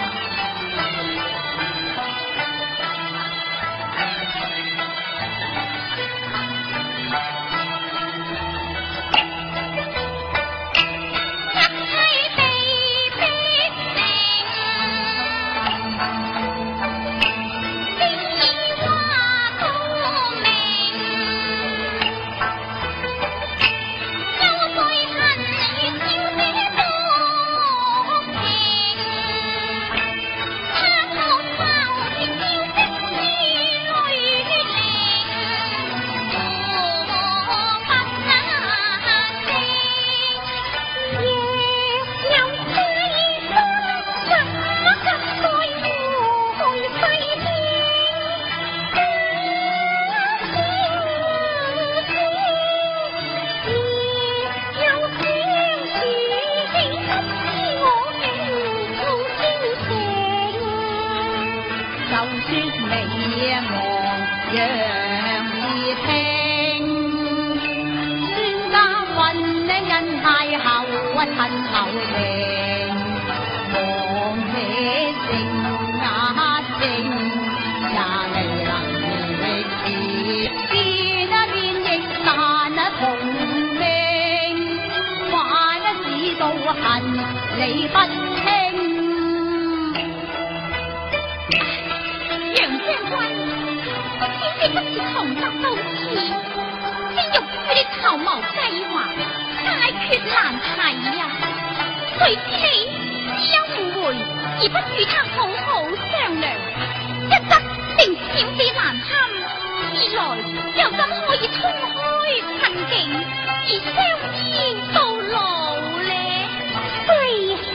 理不清， 楊將軍，天色不是同得到此，先欲與你籌謀計劃，解決難題呀。對此只有誤會，而不與他好好商量，一則令小弟難堪，二來又怎可以衝開困境，而相依到老呢？ 弟兄，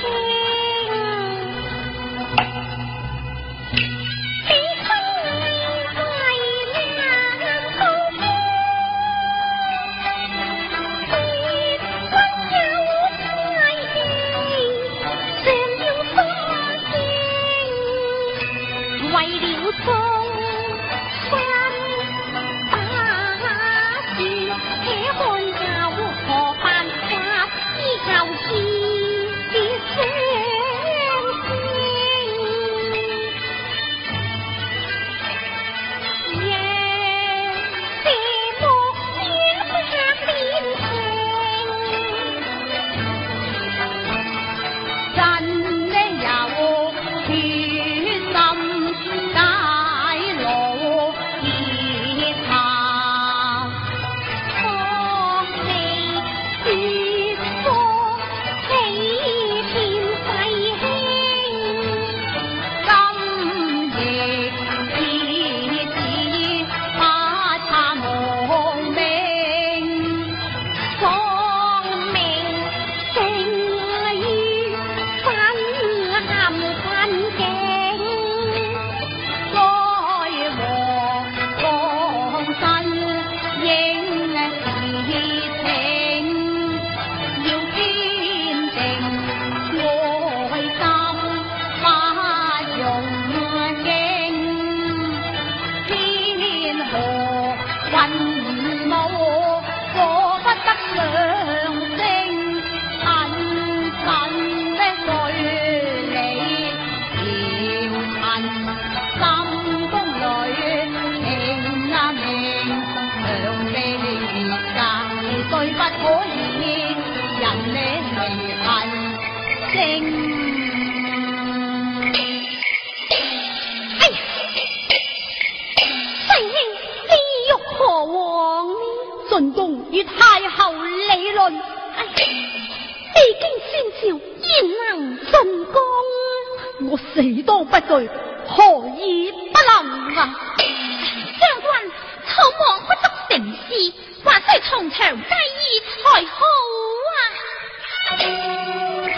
你分為兩道邊，別君有快意，常要分證，為了眾生打算，且看教何辦法依舊次。 真的有決心解心中里情啊明，强地烈架，對不可以，人你係正。哎呀，世兄，你欲何往呢？進宮與太后理論。哎，未經先兆，焉能進宮？我死都不懼，何以不能啊？將軍，草莽不得成事，還需從長計議才好啊！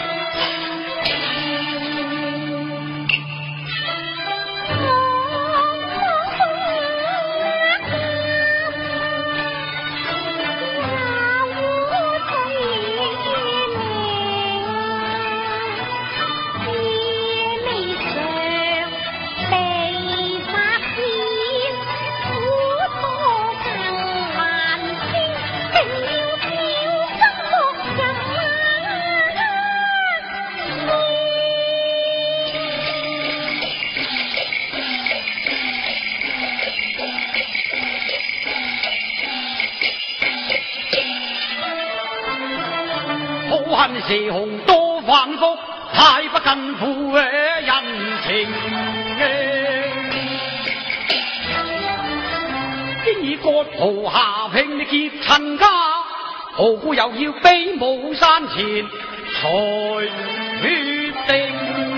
是红多反复，太不近乎人情。經已割袍下聘的結親家，何故又要卑舞山前才決定？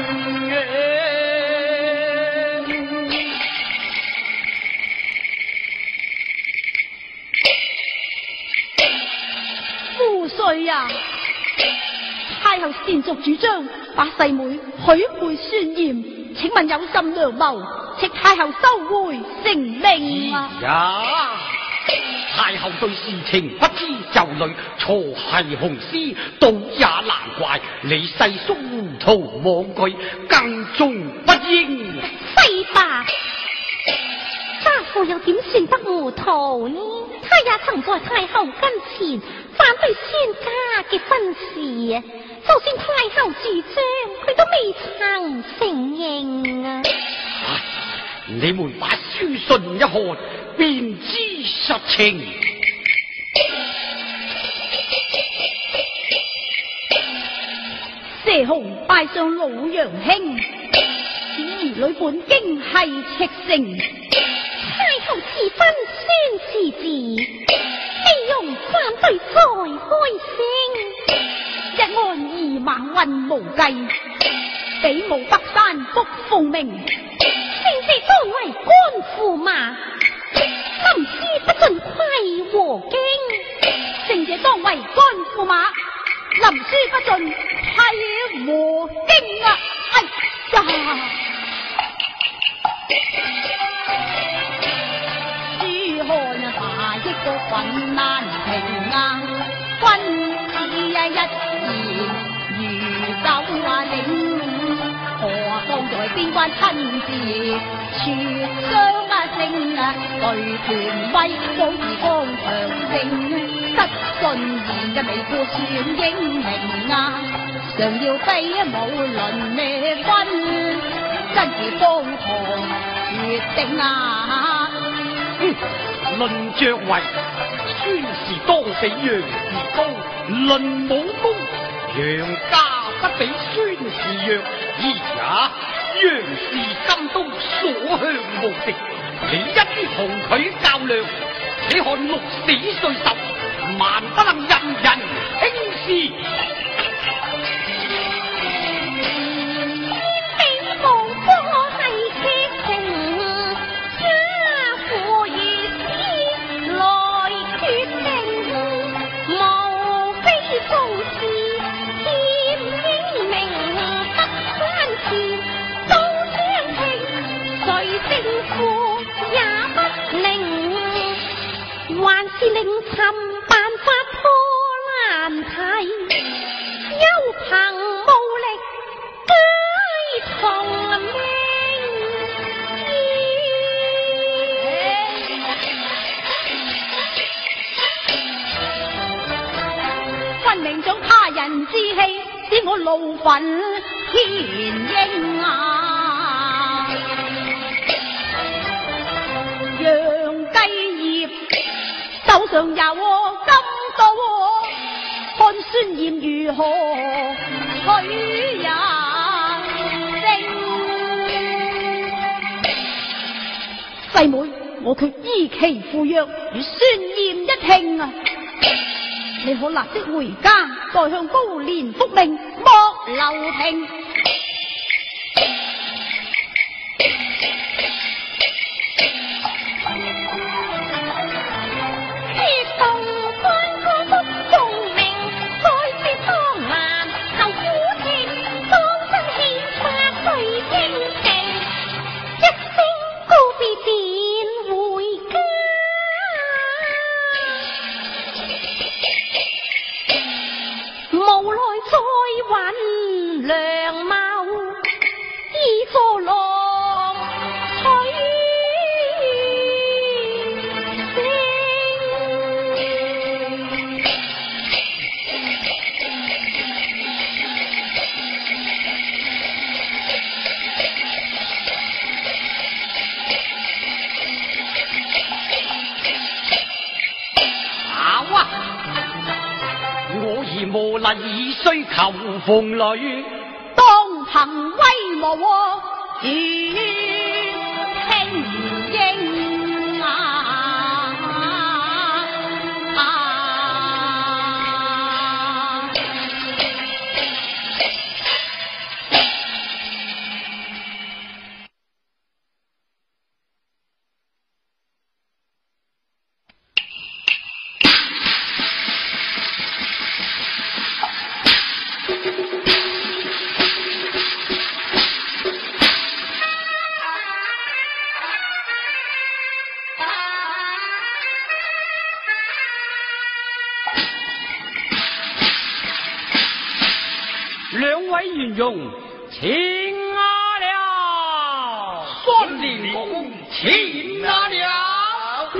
夫婿呀！太后擅作主張，把細妹許配宣嚴，請問有甚良謀？請太後收回成命啊！ 呀，太后對事情不知就慮，錯係紅絲，倒也難怪你細叔糊塗妄懼，更縱不應。 廢吧！家父又點算得糊塗呢？他也曾在太后跟前反對宣家嘅婚事啊！就算太后主張，佢都未曾承認啊！ 你們把書信一看，便知實情。 謝雄拜上老楊兄，兒女本經係赤誠，太后賜婚宣辭字，未用反對再開聲。一案二馬運無計，比武北山復鳳鳴，聖者當為官駙馬，臨師不盡窺和經。聖者當為官駙馬，臨書不盡窺和經啊！哎呀！朱漢啊，大益個困難平啊，君子一言如走啊領，何況在邊關親自傳相啊聲啊，對權威好似剛強盛，得信言嘅微故算英明啊，常要比武論呢君，真是荒唐決定啊！ 論爵位，宣氏當比楊氏高；論武功，楊家不比宣氏弱。而也楊氏今都所向無敵，你一於同佢較量，你看鹿死誰手，萬不能任人輕視。 還是另尋辦法破難題，休憑無力皆從命。君明長他人之氣，使我怒憤天英啊！ 上也和咁多和，看宣言如何取也勝。細妹，我卻依其赴約與宣言一聽啊！你可立即回家，再向高蓮復命，莫留停。良貌依個浪取好啊！我而無能以需求鳳女。 當憑威磨和與輕應兩位元戎，請啊了！三連公，請啊了！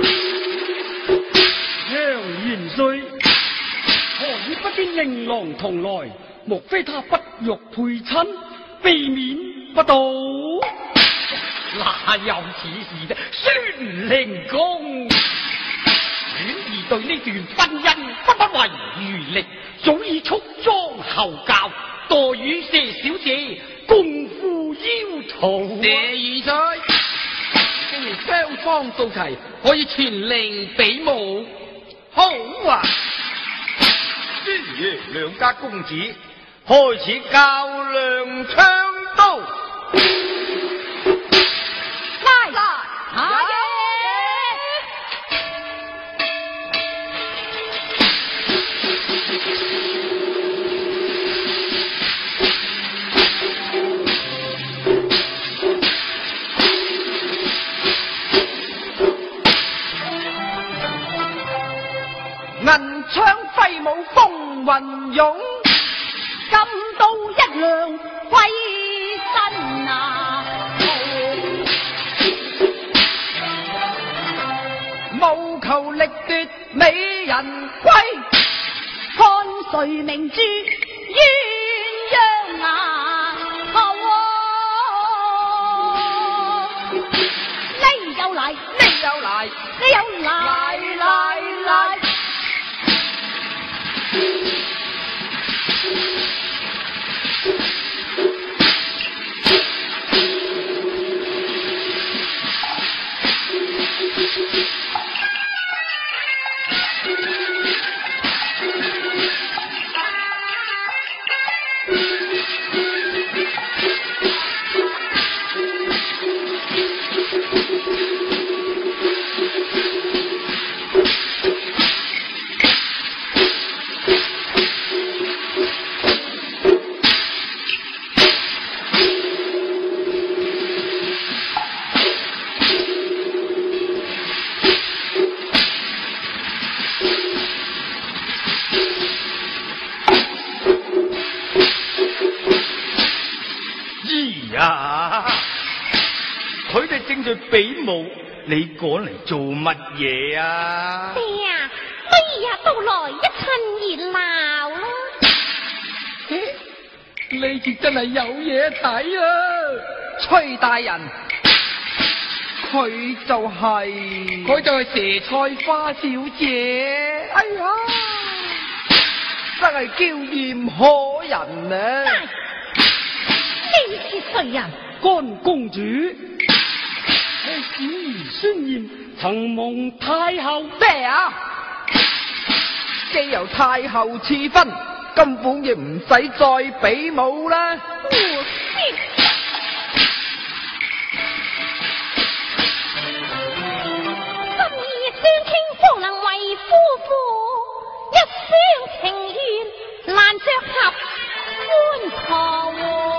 楊元帥，何以不見令郎同來？莫非他不欲配親，避免不到？哪有此事啫？孫靈公，婉兒對呢段婚姻不遺餘力，早已束裝候教。待與謝小姐共赴邀曹。 謝元帥，既然雙方到齊，可以傳令比武。 好啊！孫爺兩家公子開始較量槍刀。 銀槍揮舞風雲湧， 金刀一亮威身啊！ 務求力奪美人歸， 看誰明珠鴛鴦啊！你又嚟， 你又嚟， 你又嚟。 佢哋正在比武，你趕嚟做乜嘢啊？ 爹啊，可以到來一趁熱鬧咯。 呢次真係有嘢睇啊！崔大人， 佢就係、 佢就係蛇菜花小姐。 哎呀，真係嬌艷可人啊！ 你是誰人？ 干公主，我小兒宣言曾蒙太后咩啊？既由太后賜婚，根本亦唔使再比武啦。 胡說！心意相傾方能為夫婦，一廂情願難着合歡堂。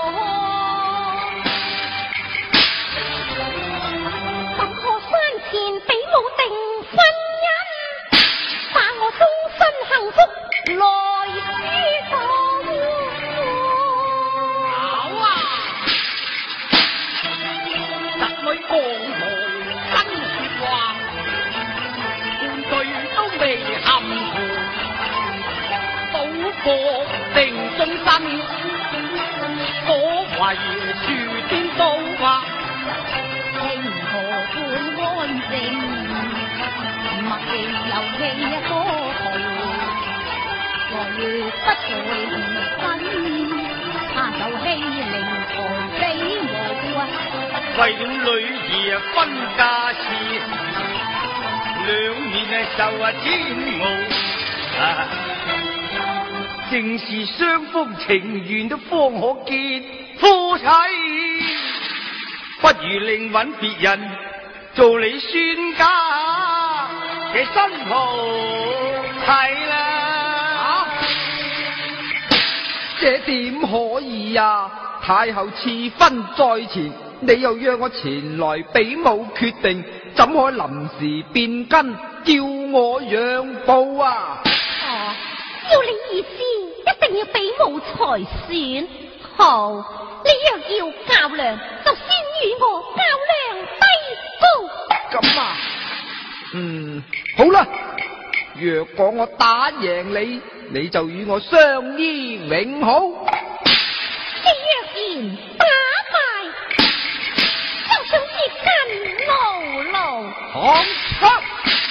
怎可山前比武定婚姻，把我終身幸福來知道。 好啊，侄女剛來新說話，半句都未含糊，賭博定終身，所謂樹天刀啊！ 清河畔安靜，默記遊戲歌號，來月不再現身，他就欺凌才比武啊！ 為了女兒分家事，兩面受煎熬。正是雙方情願都方可結夫妻，不如另揾別人做你孫家嘅新抱係啦。 這點可以啊？太后賜婚在前，你又約我前來比武決定，怎可以臨時變更，叫我讓步啊？ 哦，照你意思，一定要比武才算。好，你若要較量，就先與我較量低高。 咁啊，好啦，若果我打贏你，你就與我相依永好。 你若然打敗，就想接近牢牢。 行出。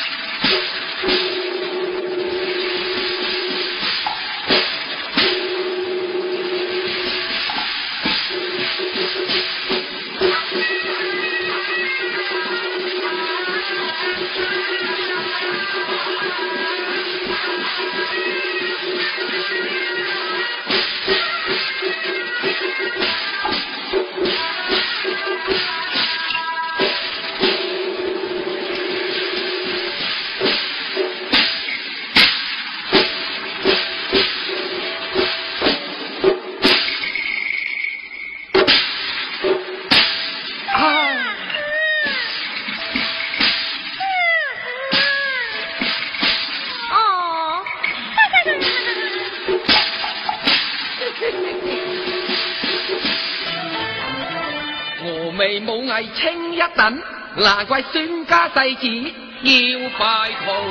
武藝清一等，難怪孫家世子要拜圖。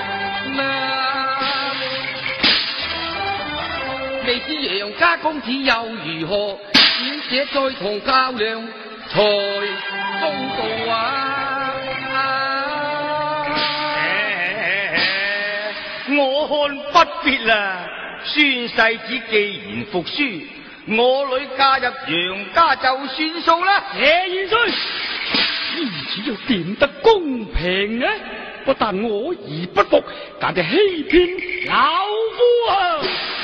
未知楊家公子又如何？小姐再同較量才公道啊！ 我看不必啦，孫世子既然服輸，我女嫁入楊家就算數啦。 謝元帥，如此又點得公平呢？不但我兒不服，簡直欺騙老夫啊！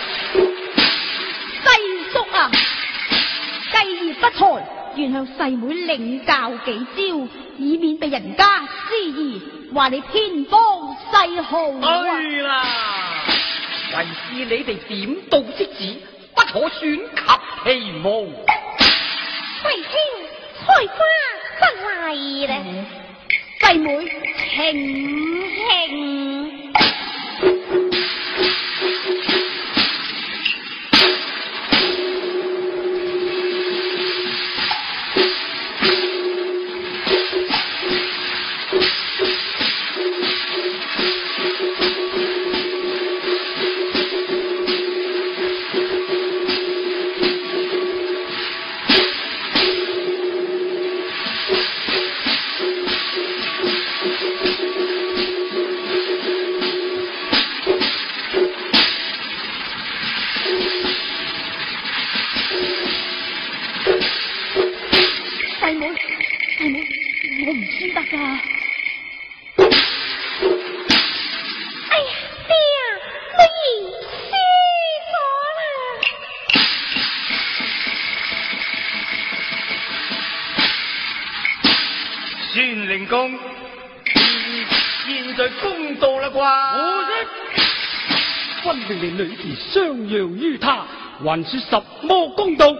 細叔啊，繼業不才，願向細妹領教幾招，以免被人家私議，話你偏幫細豪啊！ 對啦，為是你哋點到即止，不可損及其無。 貴卿才華不賴咧，細妹請慶。 唔知得噶。哎呀，爹啊，女兒輸咗啦！ 孫靈公，現在公道啦啩？ 分明你女兒相讓於他，還是什麼公道？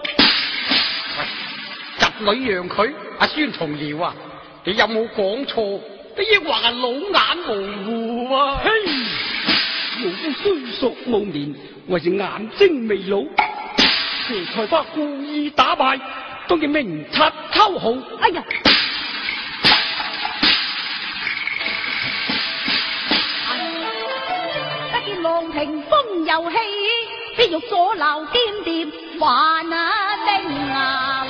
侄女讓佢，阿孫同僚啊，你有冇講錯？你亦話係老眼模糊啊！嘿，老夫雖屬暮年，為是眼睛未老，謝才花故意打敗，當佢明察秋毫。 哎呀！郎平風遊戲，必欲阻撓兼店，還定啊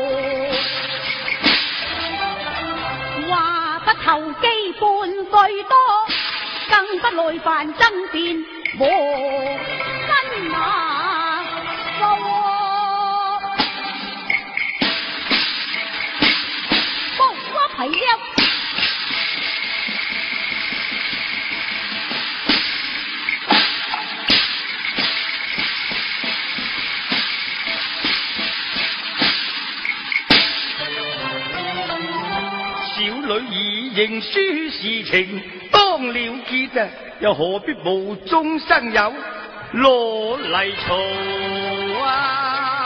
話不投機半句多，更不耐煩爭辯和真馬多我賠了。 女兒認輸事情當了結啊，又何必無中生有攞嚟嘈啊？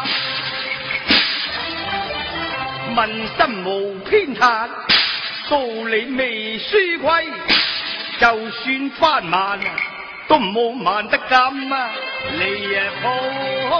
問心無偏袒，道理未輸虧，就算翻慢都冇慢得咁啊！你啊好，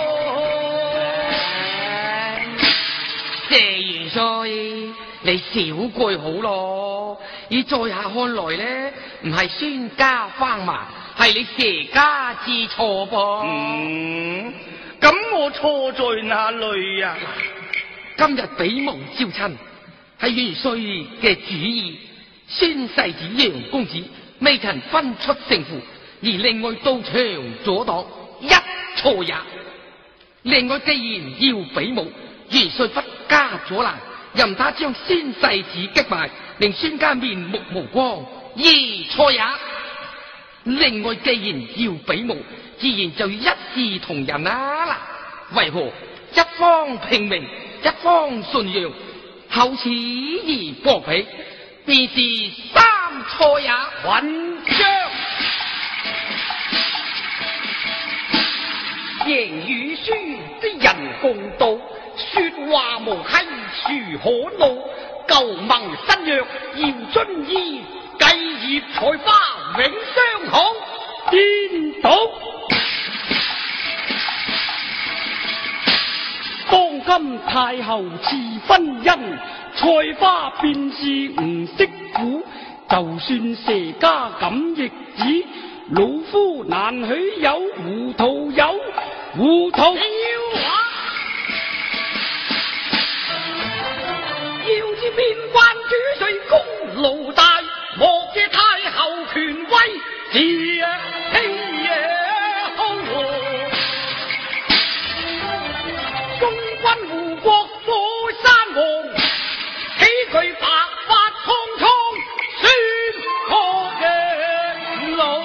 謝元帥。你少句好咯，以在下看來呢，唔係孫家荒蠻，係你謝家之錯噃。 咁我錯在哪裏啊？ 今日比武招親，係元帥嘅主意，孫世子楊公子未曾分出勝負，而另外到場阻擋，一錯也。另外既然要比武，元帥不加阻攔，任他將孫世子擊敗，令孫家面目無光，二錯也。另外既然要比武，自然就要一視同仁啦。嗱，為何一方拼命，一方順讓，後此而搏彼，便是三錯也。 混帳，贏與輸之人共度，說話無稽殊可怒，舊盟新約要遵依，繼業才花永相好。顛倒，當今太后賜婚姻，菜花便是唔識估，就算蛇家咁逆子，老夫難許有糊塗友，糊塗要知邊關主帥功勞大，莫借太后權威自欺好。中軍護國火山王，幾句白髮蒼蒼宣國嘅路。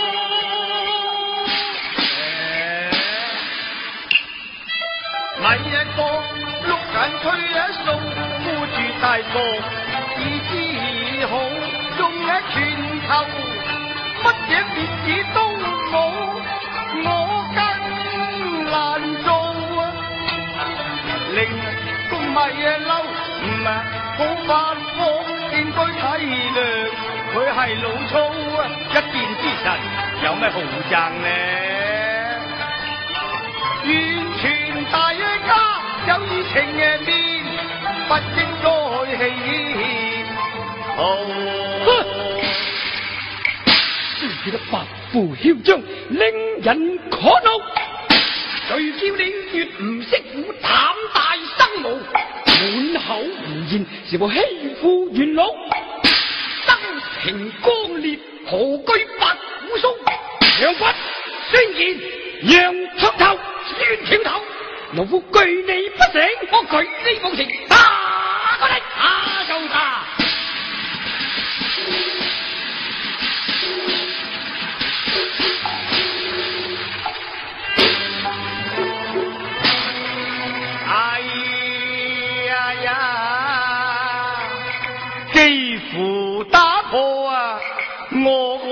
咪一個碌眼吹一數，顧住大國意之好，用一拳頭乜嘢別子都冇，我更難做啊！令公咪嬲唔係好發火，應該體諒佢係老粗啊！一見之神有咩好爭呢？完全大家有意情嘅面，不應再氣好。 你的白虎囂張，令人可怒。誰叫你越唔識虎，膽大生毛，滿口胡言，是否欺負元老？生平剛烈，何居白虎鬚？楊骨、孫健、楊出頭、孫跳頭，老夫據你不成，我據你無情，打過嚟，打就打。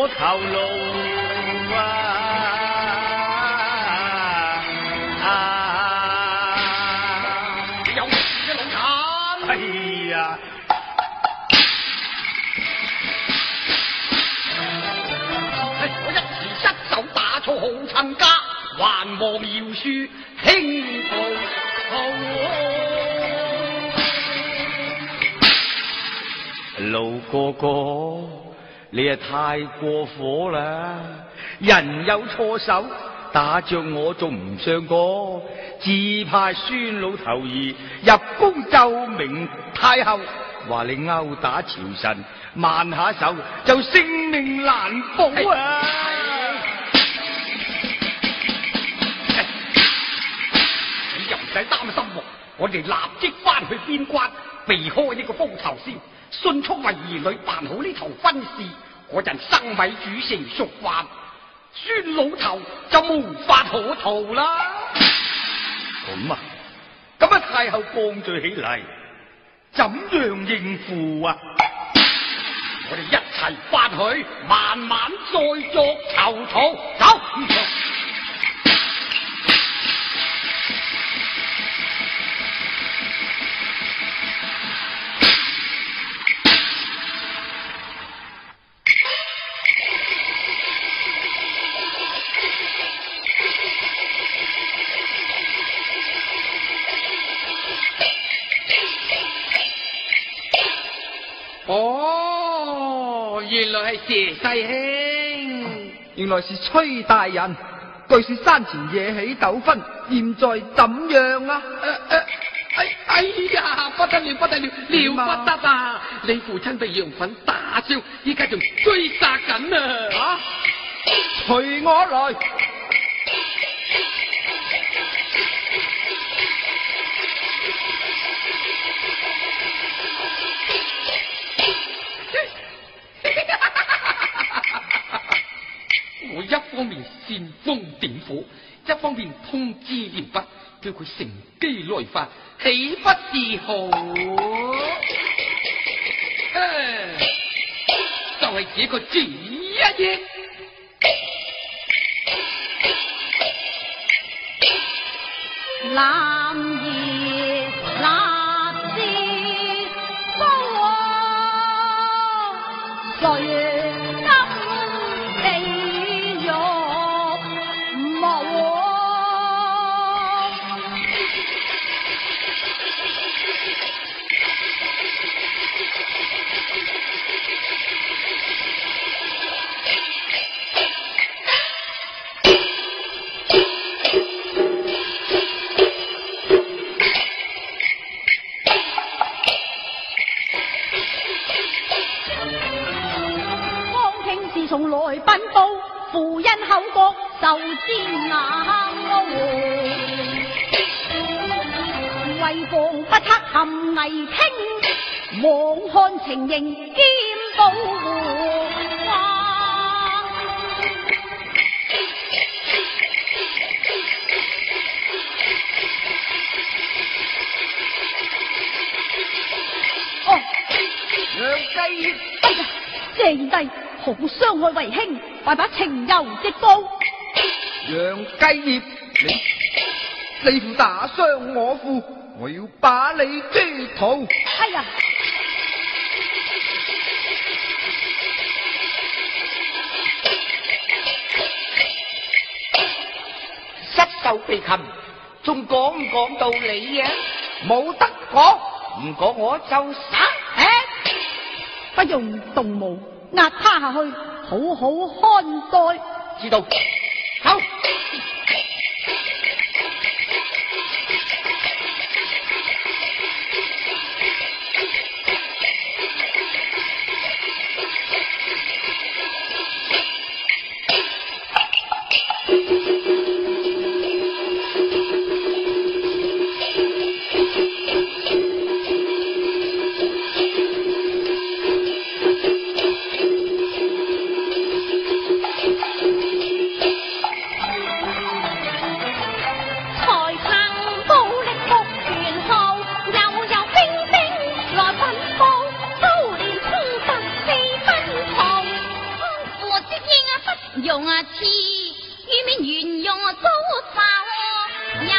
我頭顱有事嘅老陳。 哎呀！ 我一時失手打錯好親家，還望饒恕兄徒。 盧哥哥，你啊太過火啦！人有錯手，打仗我仲唔上過，自派孫老頭兒入宮奏明太后，話你勾打朝臣，慢下手就性命難保啊！ 你又唔使擔心喎，我哋立即翻去邊關，避開呢個風頭先。迅速為兒女辦好呢頭婚事，嗰陣生米煮成熟飯，孫老頭就無法可逃啦。 咁啊，咁啊太后降罪起嚟，怎樣應付啊？ 我哋一齊翻去，慢慢再作籌措。走。 哦，原來係謝世兄，原來是崔大人。據說山前惹起糾紛，現在怎樣啊？ 哎呀，不得了，不得了，了不得啊！你父親被楊粉打傷，依家仲追殺緊啊！ 隨我來。 我一方面煽風點火，一方面通知廉北，叫佢乘機來犯，豈不是好？就係這個主一役。 南兒立志高誰甘地獄無？從來奔報，父因口角受煎熬，為防不測陷危聽，望看情形兼保護。哦， 楊繼業， 哎呀，謝賢弟。好傷害為兄，快把情由直報。 楊繼業，你父打傷我父，我要把你追討。 哎呀！ 失手被擒，仲講唔講道理啊？ 冇得講， 唔講我就殺。 不用動武。壓他下去，好好看待。 知道。好。 此，与民原用遭受人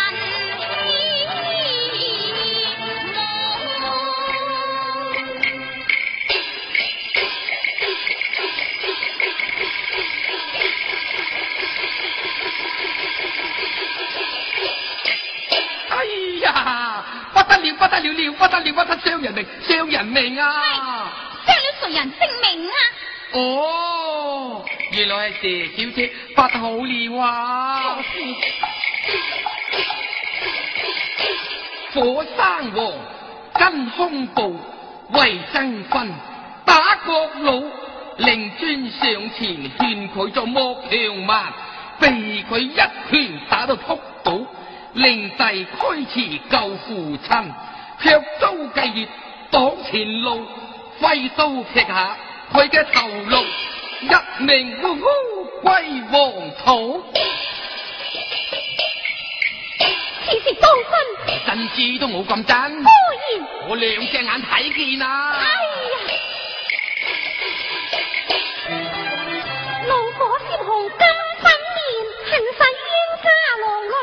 哎呀，不得了，不得了，了不得了，不得傷人命，傷人命啊！ 傷了誰人性命啊？ 哦，原來係謝小姐，不好了啊！火生王真兇暴，為爭分打國老，令尊上前勸佢做莫強蠻，被佢一拳打到仆倒。令弟驅馳救父親，卻遭繼業擋前路，揮刀劈下佢嘅頭顱，一命嗚呼歸黃土。 此事當真？ 真知都冇咁真， 當然。 我兩隻眼睇見啊！ 哎呀，怒火燒紅金粉面，恨死冤家郎淚。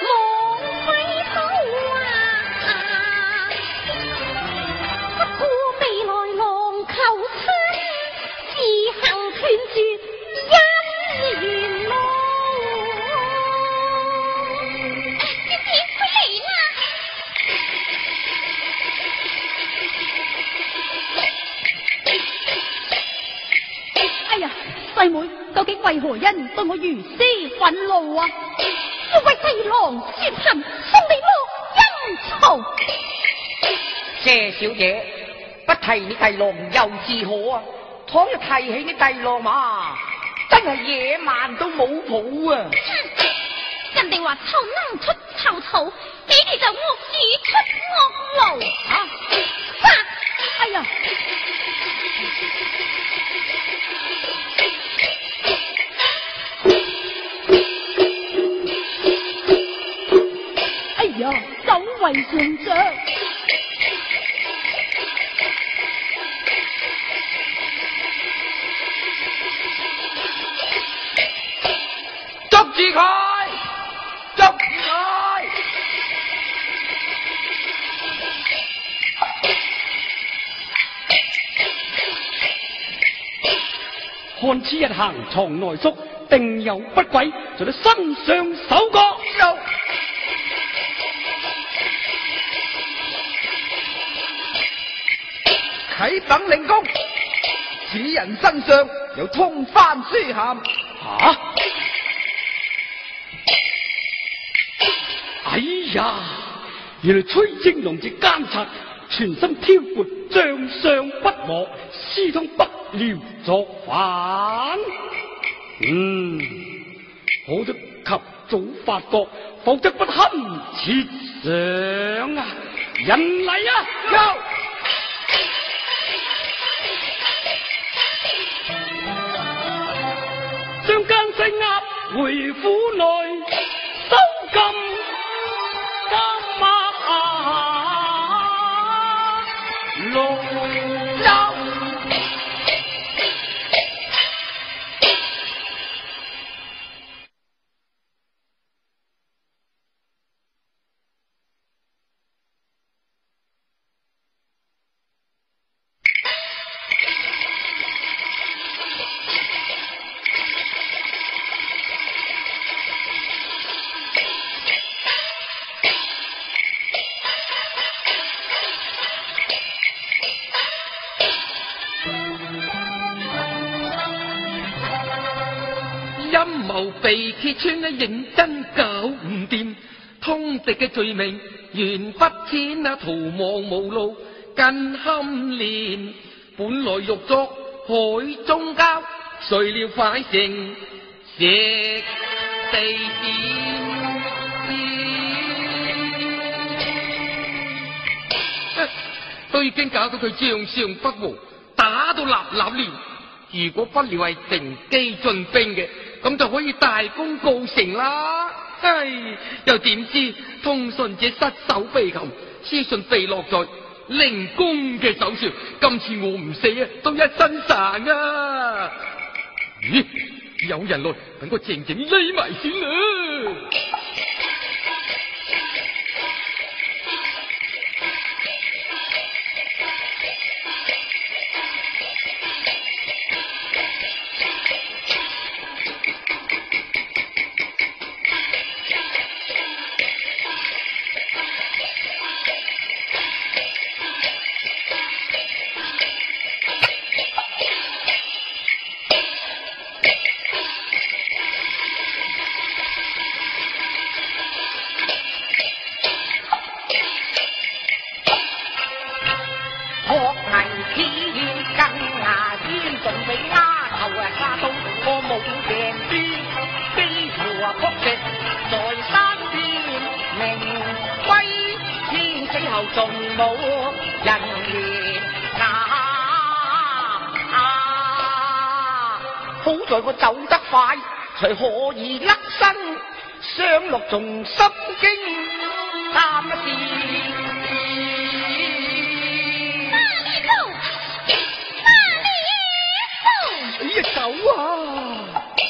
細妹究竟為何因對我如斯憤怒啊？要為弟郎絕恨，送你落陰曹。 謝小姐，不提你弟郎又自可啊？倘若提起你弟郎嘛，真係野蠻到冇譜啊！ 人哋話臭能出臭草，你哋就惡語出惡路啊！哎呀！哎呀，久違上將。 捉住佢！捉住佢！ 看此日行藏內縮，定有不軌，在你身上搜過。 啟稟令公，此人身上有通番書函。 吓！哎呀，原來崔正龍這奸賊，全心挑撥，將相不和，私通不料作反。好得及早發覺，否則不堪設想啊！人嚟啊！有。將奸細押回府內，收禁六州。 被揭穿咧，認真搞唔掂，通敵嘅罪名，原不淺啊，逃亡無路，更堪憐。本來欲作海中交，誰料快成石地變。都已經搞到佢將相不和，打到立立亂。如果不料係乘機進兵嘅，咁就可以大功告成啦。唉，又點知通訊者失手被擒，私信被落在靈公嘅手上。今次我唔死啊，都一身殘啊！咦， 有人來，等我靜靜匿埋先啦。 才可以甩身，上落仲心驚，擔一事。 哎呀，走啊！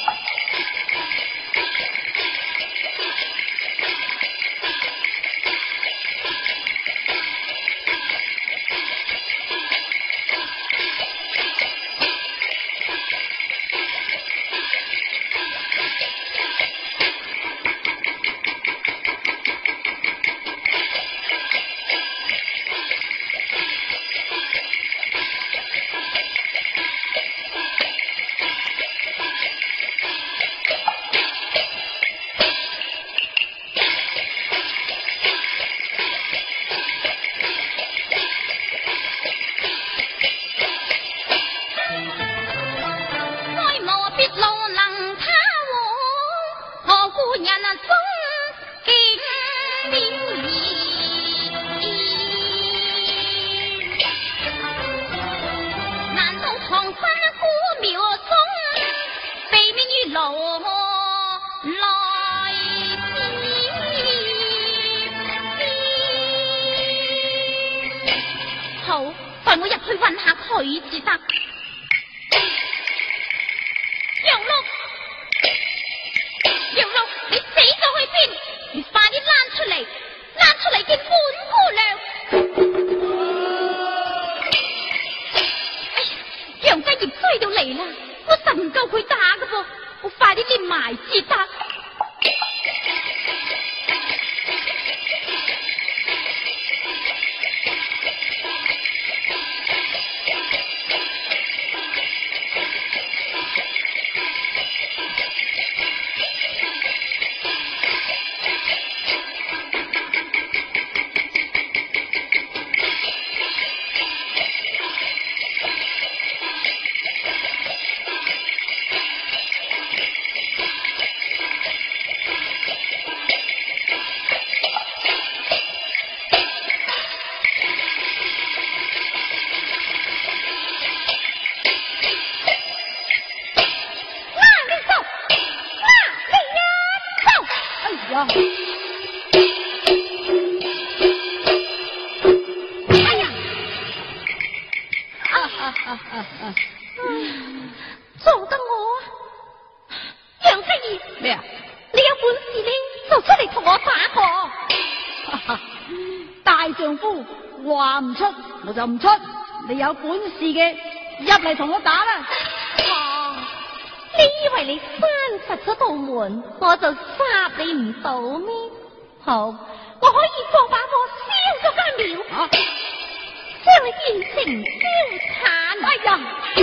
做得我杨七兒咩啊？你有本事呢，就出嚟同我打過。 大丈夫話唔出我就唔出，你有本事嘅入嚟同我打啦。 你以為你閂實咗道門，我就殺你唔到咩？好，我可以放把火燒咗間廟，將你變成燒炭。 哎呀！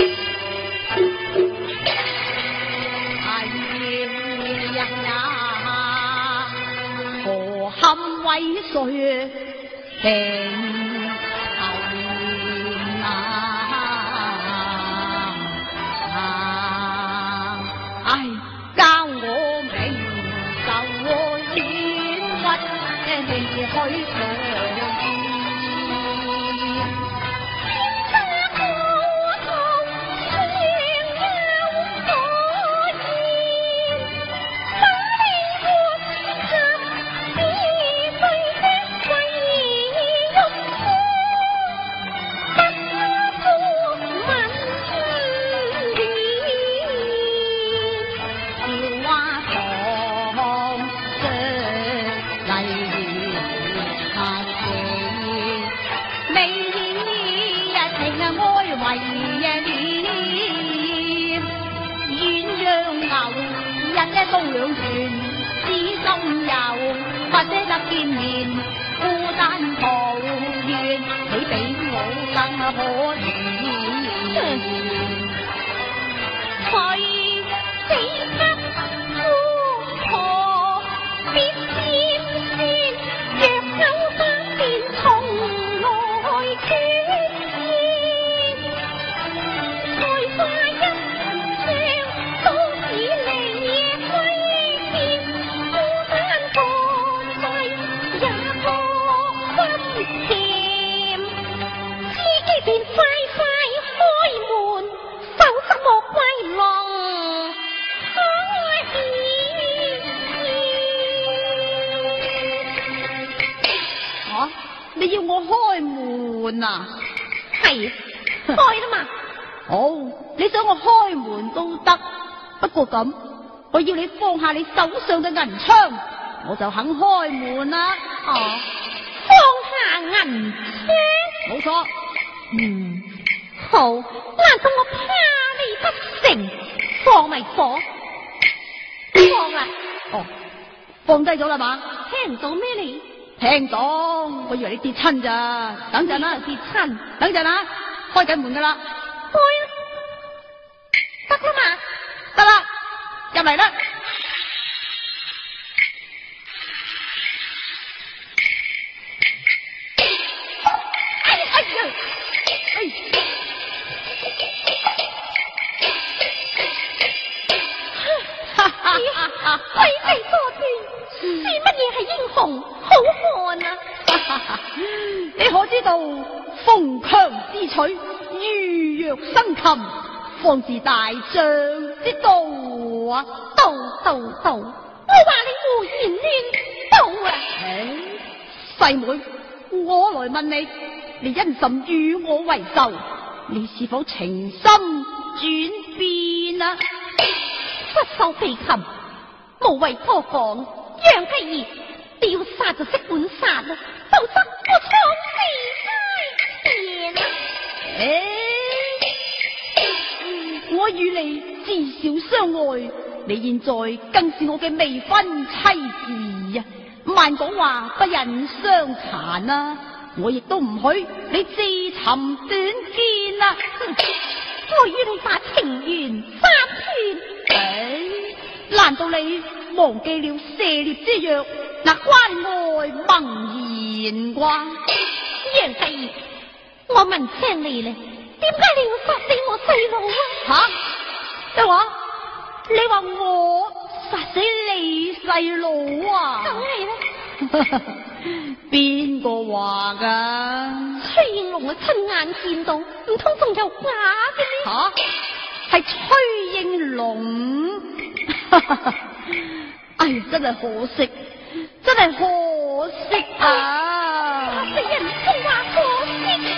何堪為誰平頭唉，教我明就冤屈，你去上情啊愛為念，鴛鴦牛日到兩船，只心遊不捨得見面，孤單抱怨你比我更可憐。誰死給夫何必尖酸，若勾翻便從來決戰，才花一雙都只離夜揮劍，孤單個世也覺心甜，知己便快快開門，否則莫歸浪可憐。啊！你要我開門啊？係開啦嘛。好，你想我開門都得，不過咁，我要你放下你手上嘅銀槍，我就肯開門啦。哦，放下銀槍？冇錯。好，難道我怕你不成？放咪放，放啦。哦，放低咗啦嘛？聽唔到咩你？聽到，我以為你跌親咋。等陣啦，跌親。等陣啦，開緊門噶啦。開啦，得啦嘛？得啦，入嚟啦。貴妃多端，是乜嘢係英雄好漢啊？你可知道逢強之取，如弱生擒，方是大將之道啊！道，我話你胡言亂道啊！細妹，我來問你，你因甚與我為仇？你是否情心轉變啊？不受被擒，無謂多講，楊繼兒，你要殺就識本殺啦，否則我闖死在前。我與你自小相愛，你現在更是我嘅未婚妻子啊！慢講話不忍相殘啊！我亦都唔許你自尋短見啊！我與你把情緣三斷，難道你忘記了射獵之約那關愛盟言啩？楊繼，我問聲你咧，點解你要殺死我細路啊？吓？咩話？你話我殺死你細路啊？梗係啦。邊個話噶？崔應龍啊，親眼見到，唔通仲有假嘅咩？吓？係崔應龍？哎呀，真係可惜，真係可惜啊！死人仲話可惜，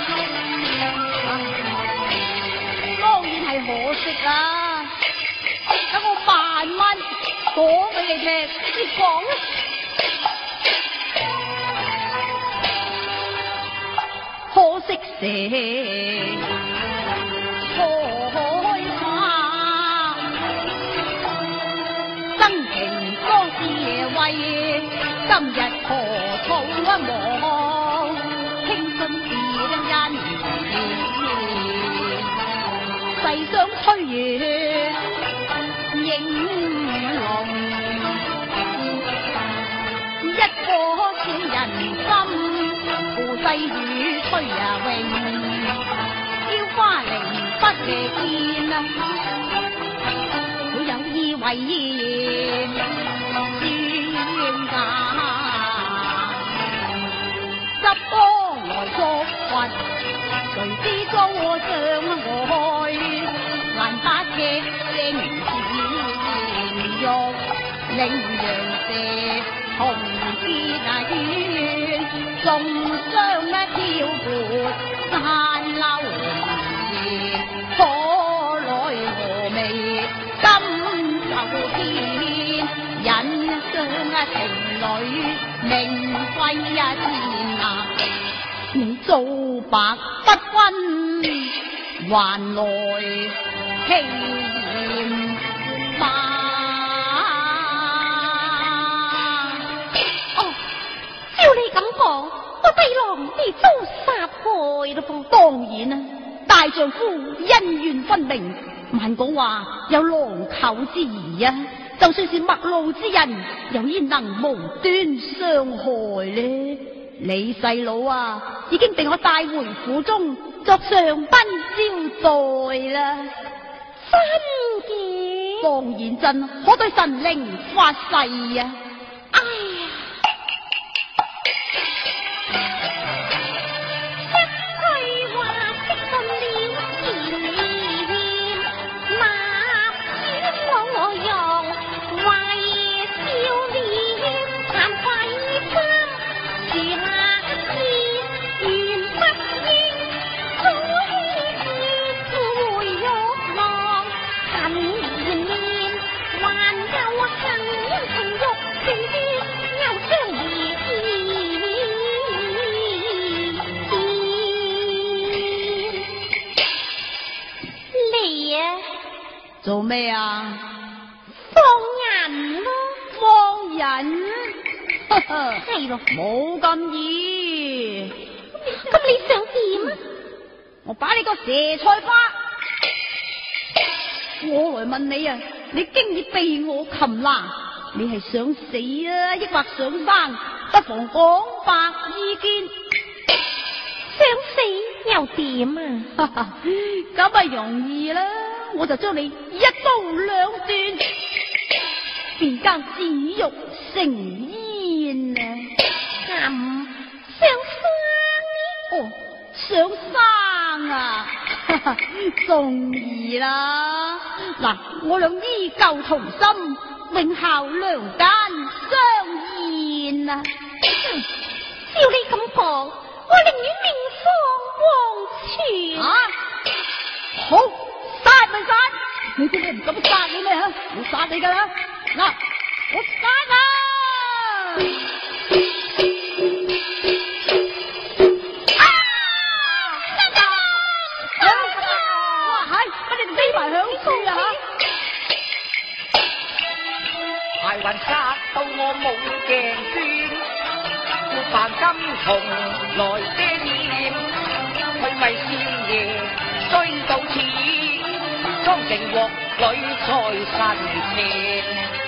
當然係可惜啦。等我慢慢講俾你聽，你講啊！可惜蛇開花，真情多是為今日何草望，輕信是因世上歲月影龍，一顆小人心，故世雨吹呀詠，嬌花玲不離見啊！會有意為言宣假，執光來作魂，誰知遭我上愛，難把劇聲前欲令陽射紅枝那遠，縱雙一飄撥山流言，可奈何未今就天，引雙情侶名歸一天啊！你數白不均，還來氣焰吧。 哦，照你咁講，我弟郎被遭殺害咯噃。 當然啦，大丈夫恩怨分明，萬講話有狼寇之疑啊！就算是陌路之人，又焉能無端傷害呢？你細佬啊，已經被我帶回府中作上賓招待啦。 真嘅？ 當然真，可對神靈發誓啊！ 哎呀！ 做咩啊？ 放人咯！ 放人？ 係咯， 冇咁易。 咁你想點啊？ 我把你個蛇菜花，我來問你啊，你經已被我擒拿，你係想死啊，抑或想生？不妨講白意見。 想死又點啊？ 咁咪容易啦，我就將你一刀兩斷，便將子肉成煙啊！ 想生哦，想生啊，仲易啦！嗱，我倆依舊同心，永效良間相見啊！ 照你咁講，我寧願命喪黃泉。 啊！好，殺咪殺！你知我唔敢殺你咩吓？我殺你噶啦！嗱，我殺啊！ 大運殺到我冇鏡孫，要扮金蟲來遮掩，佢咪少爺追到此，裝成鑊裏在神前。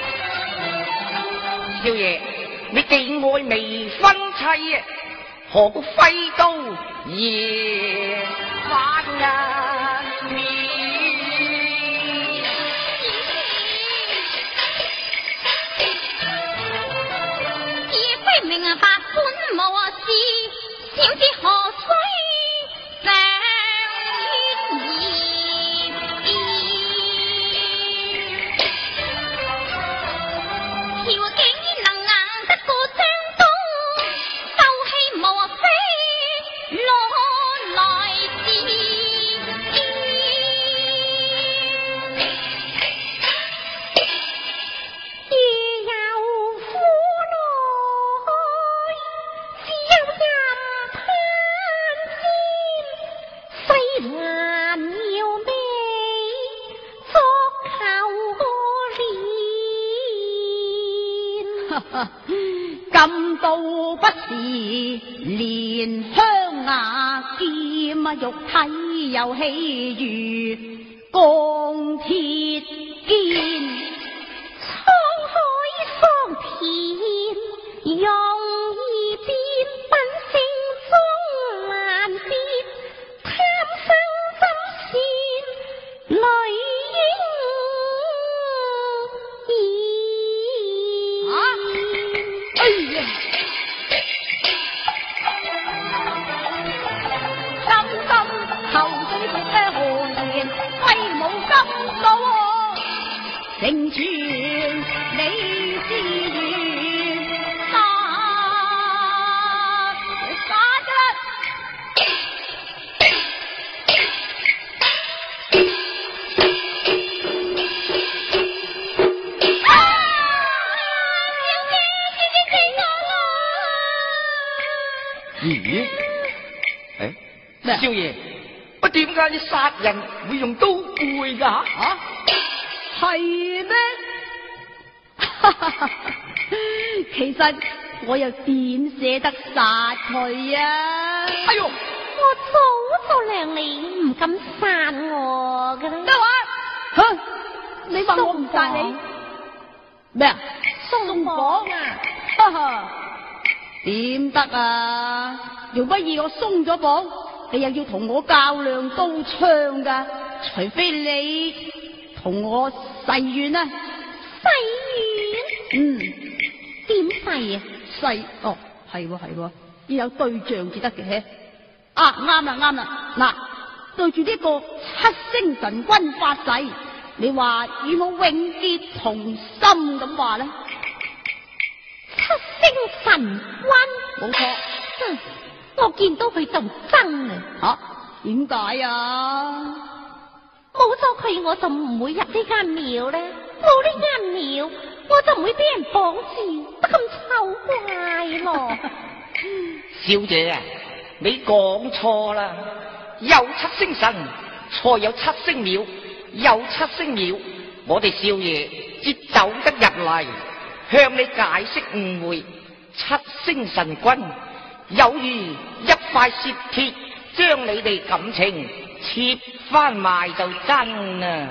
少爺，你既愛未婚妻，何故揮刀夜反人面？ 明白本無事，小知何須上言。條件能硬得過張刀，鬥氣無非攞來自。 咁到不是連香牙劍啊，肉體又氣如鋼鐵堅， 滄海桑田容易變，品性終難辨，貪生怎算淚成全你之願，殺㗎啦！ 咦？ 少爺，我點解你殺人會用刀背噶？啊， 係咩？其實我又點捨得殺佢啊？ 哎呦， 我早就量你唔敢殺我噶啦。 得話，你話我唔殺你咩啊？ 送房啊！ 哈哈，點得啊？容不易我鬆咗綁，你又要同我較量刀槍噶？除非你同我誓願啊！ 誓願？點誓啊？ 誓哦，係喎，要有對象至得嘅。啊，啱啦，嗱，對住呢個七星神君發誓，你話與我永結同心咁話咧？ 七星神君， 冇錯。 我見到佢就憎啊！ 點解啊？ 冇咗佢我就唔會入呢間廟咧，冇呢間廟我就唔會俾人綁住，得咁醜怪咯。 小姐啊，你講錯啦，有七星神才有七星廟，有七星廟，我哋少爺至走得入嚟向你解釋誤會。七星神君有如一塊雪鐵，將你哋感情切翻埋就真啊！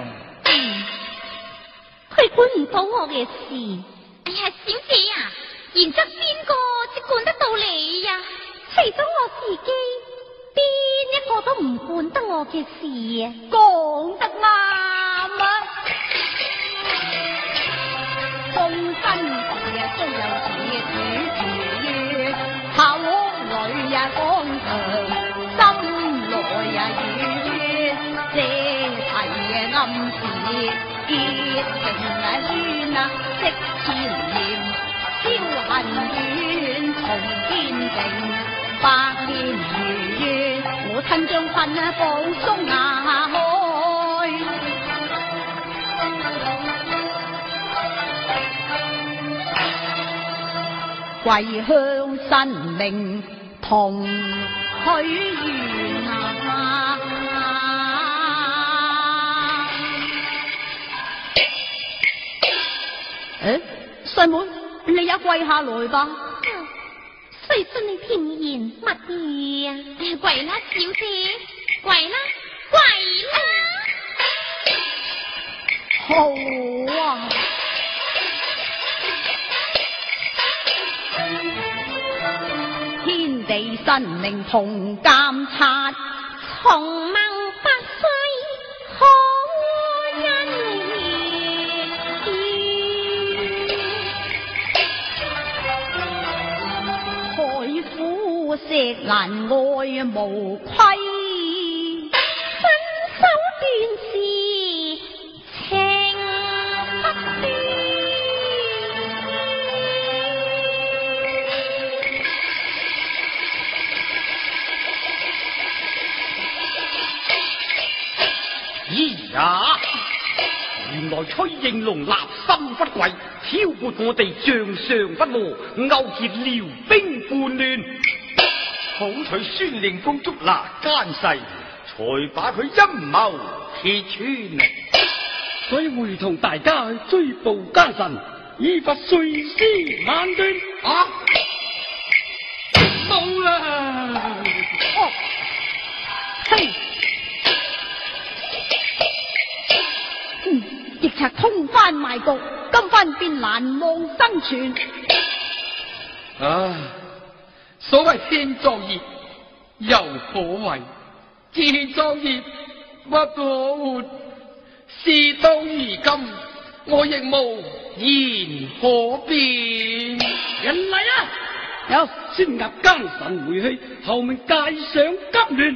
佢管唔到我嘅事。哎呀，小姐啊，然則邊個只管得到你呀？除咗我自己，邊一個都唔管得我嘅事啊！ 講得啱啊！終身地啊，終有此主，口裏啊講長，心內啊軟，這題暗示結情啊冤啊，識千年，消恨怨，從天定，百年如月，我親將恨啊放鬆下開。跪向神明同許願啊！細妹，你也跪下來吧。 誰信你甜言蜜語啊？跪啦，小姐，跪啦，跪啦！ 好啊！天地神明同監察， 從謀百世可因海枯石難愛無虧， 分手斷時情不斷。 咦呀！原來崔應龍立心不軌，挑撥我哋將相不和，勾結遼兵叛亂。 好取孫令公捉拿奸細，才把佢陰謀揭穿。 所以會同大家去追捕奸臣，以罰碎屍萬段。 啊！冇啦！ 哦，嘿！逆賊通番賣局，今番便難望生存。 唉，所謂天作孽，又可為；自作孽，不可活。事到如今，我亦無言可辯。 人嚟啊！ 有先押奸臣回去，後面界上急亂。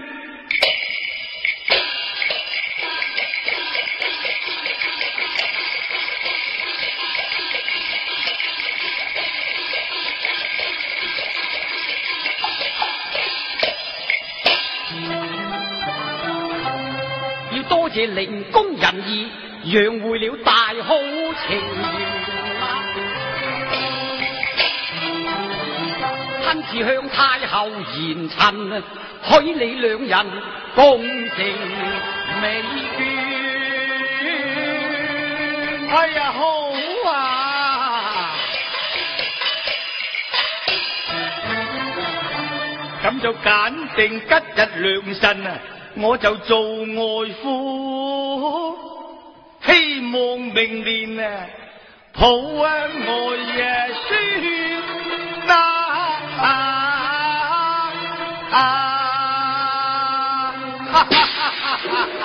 多謝靈公仁義，讓會了大好情緣。七亲自向太后言陳，許你兩人共成美眷。 哎呀，好啊！咁就揀定吉日良辰啊，我就做外父，希望明年啊抱啊愛啊孫啊！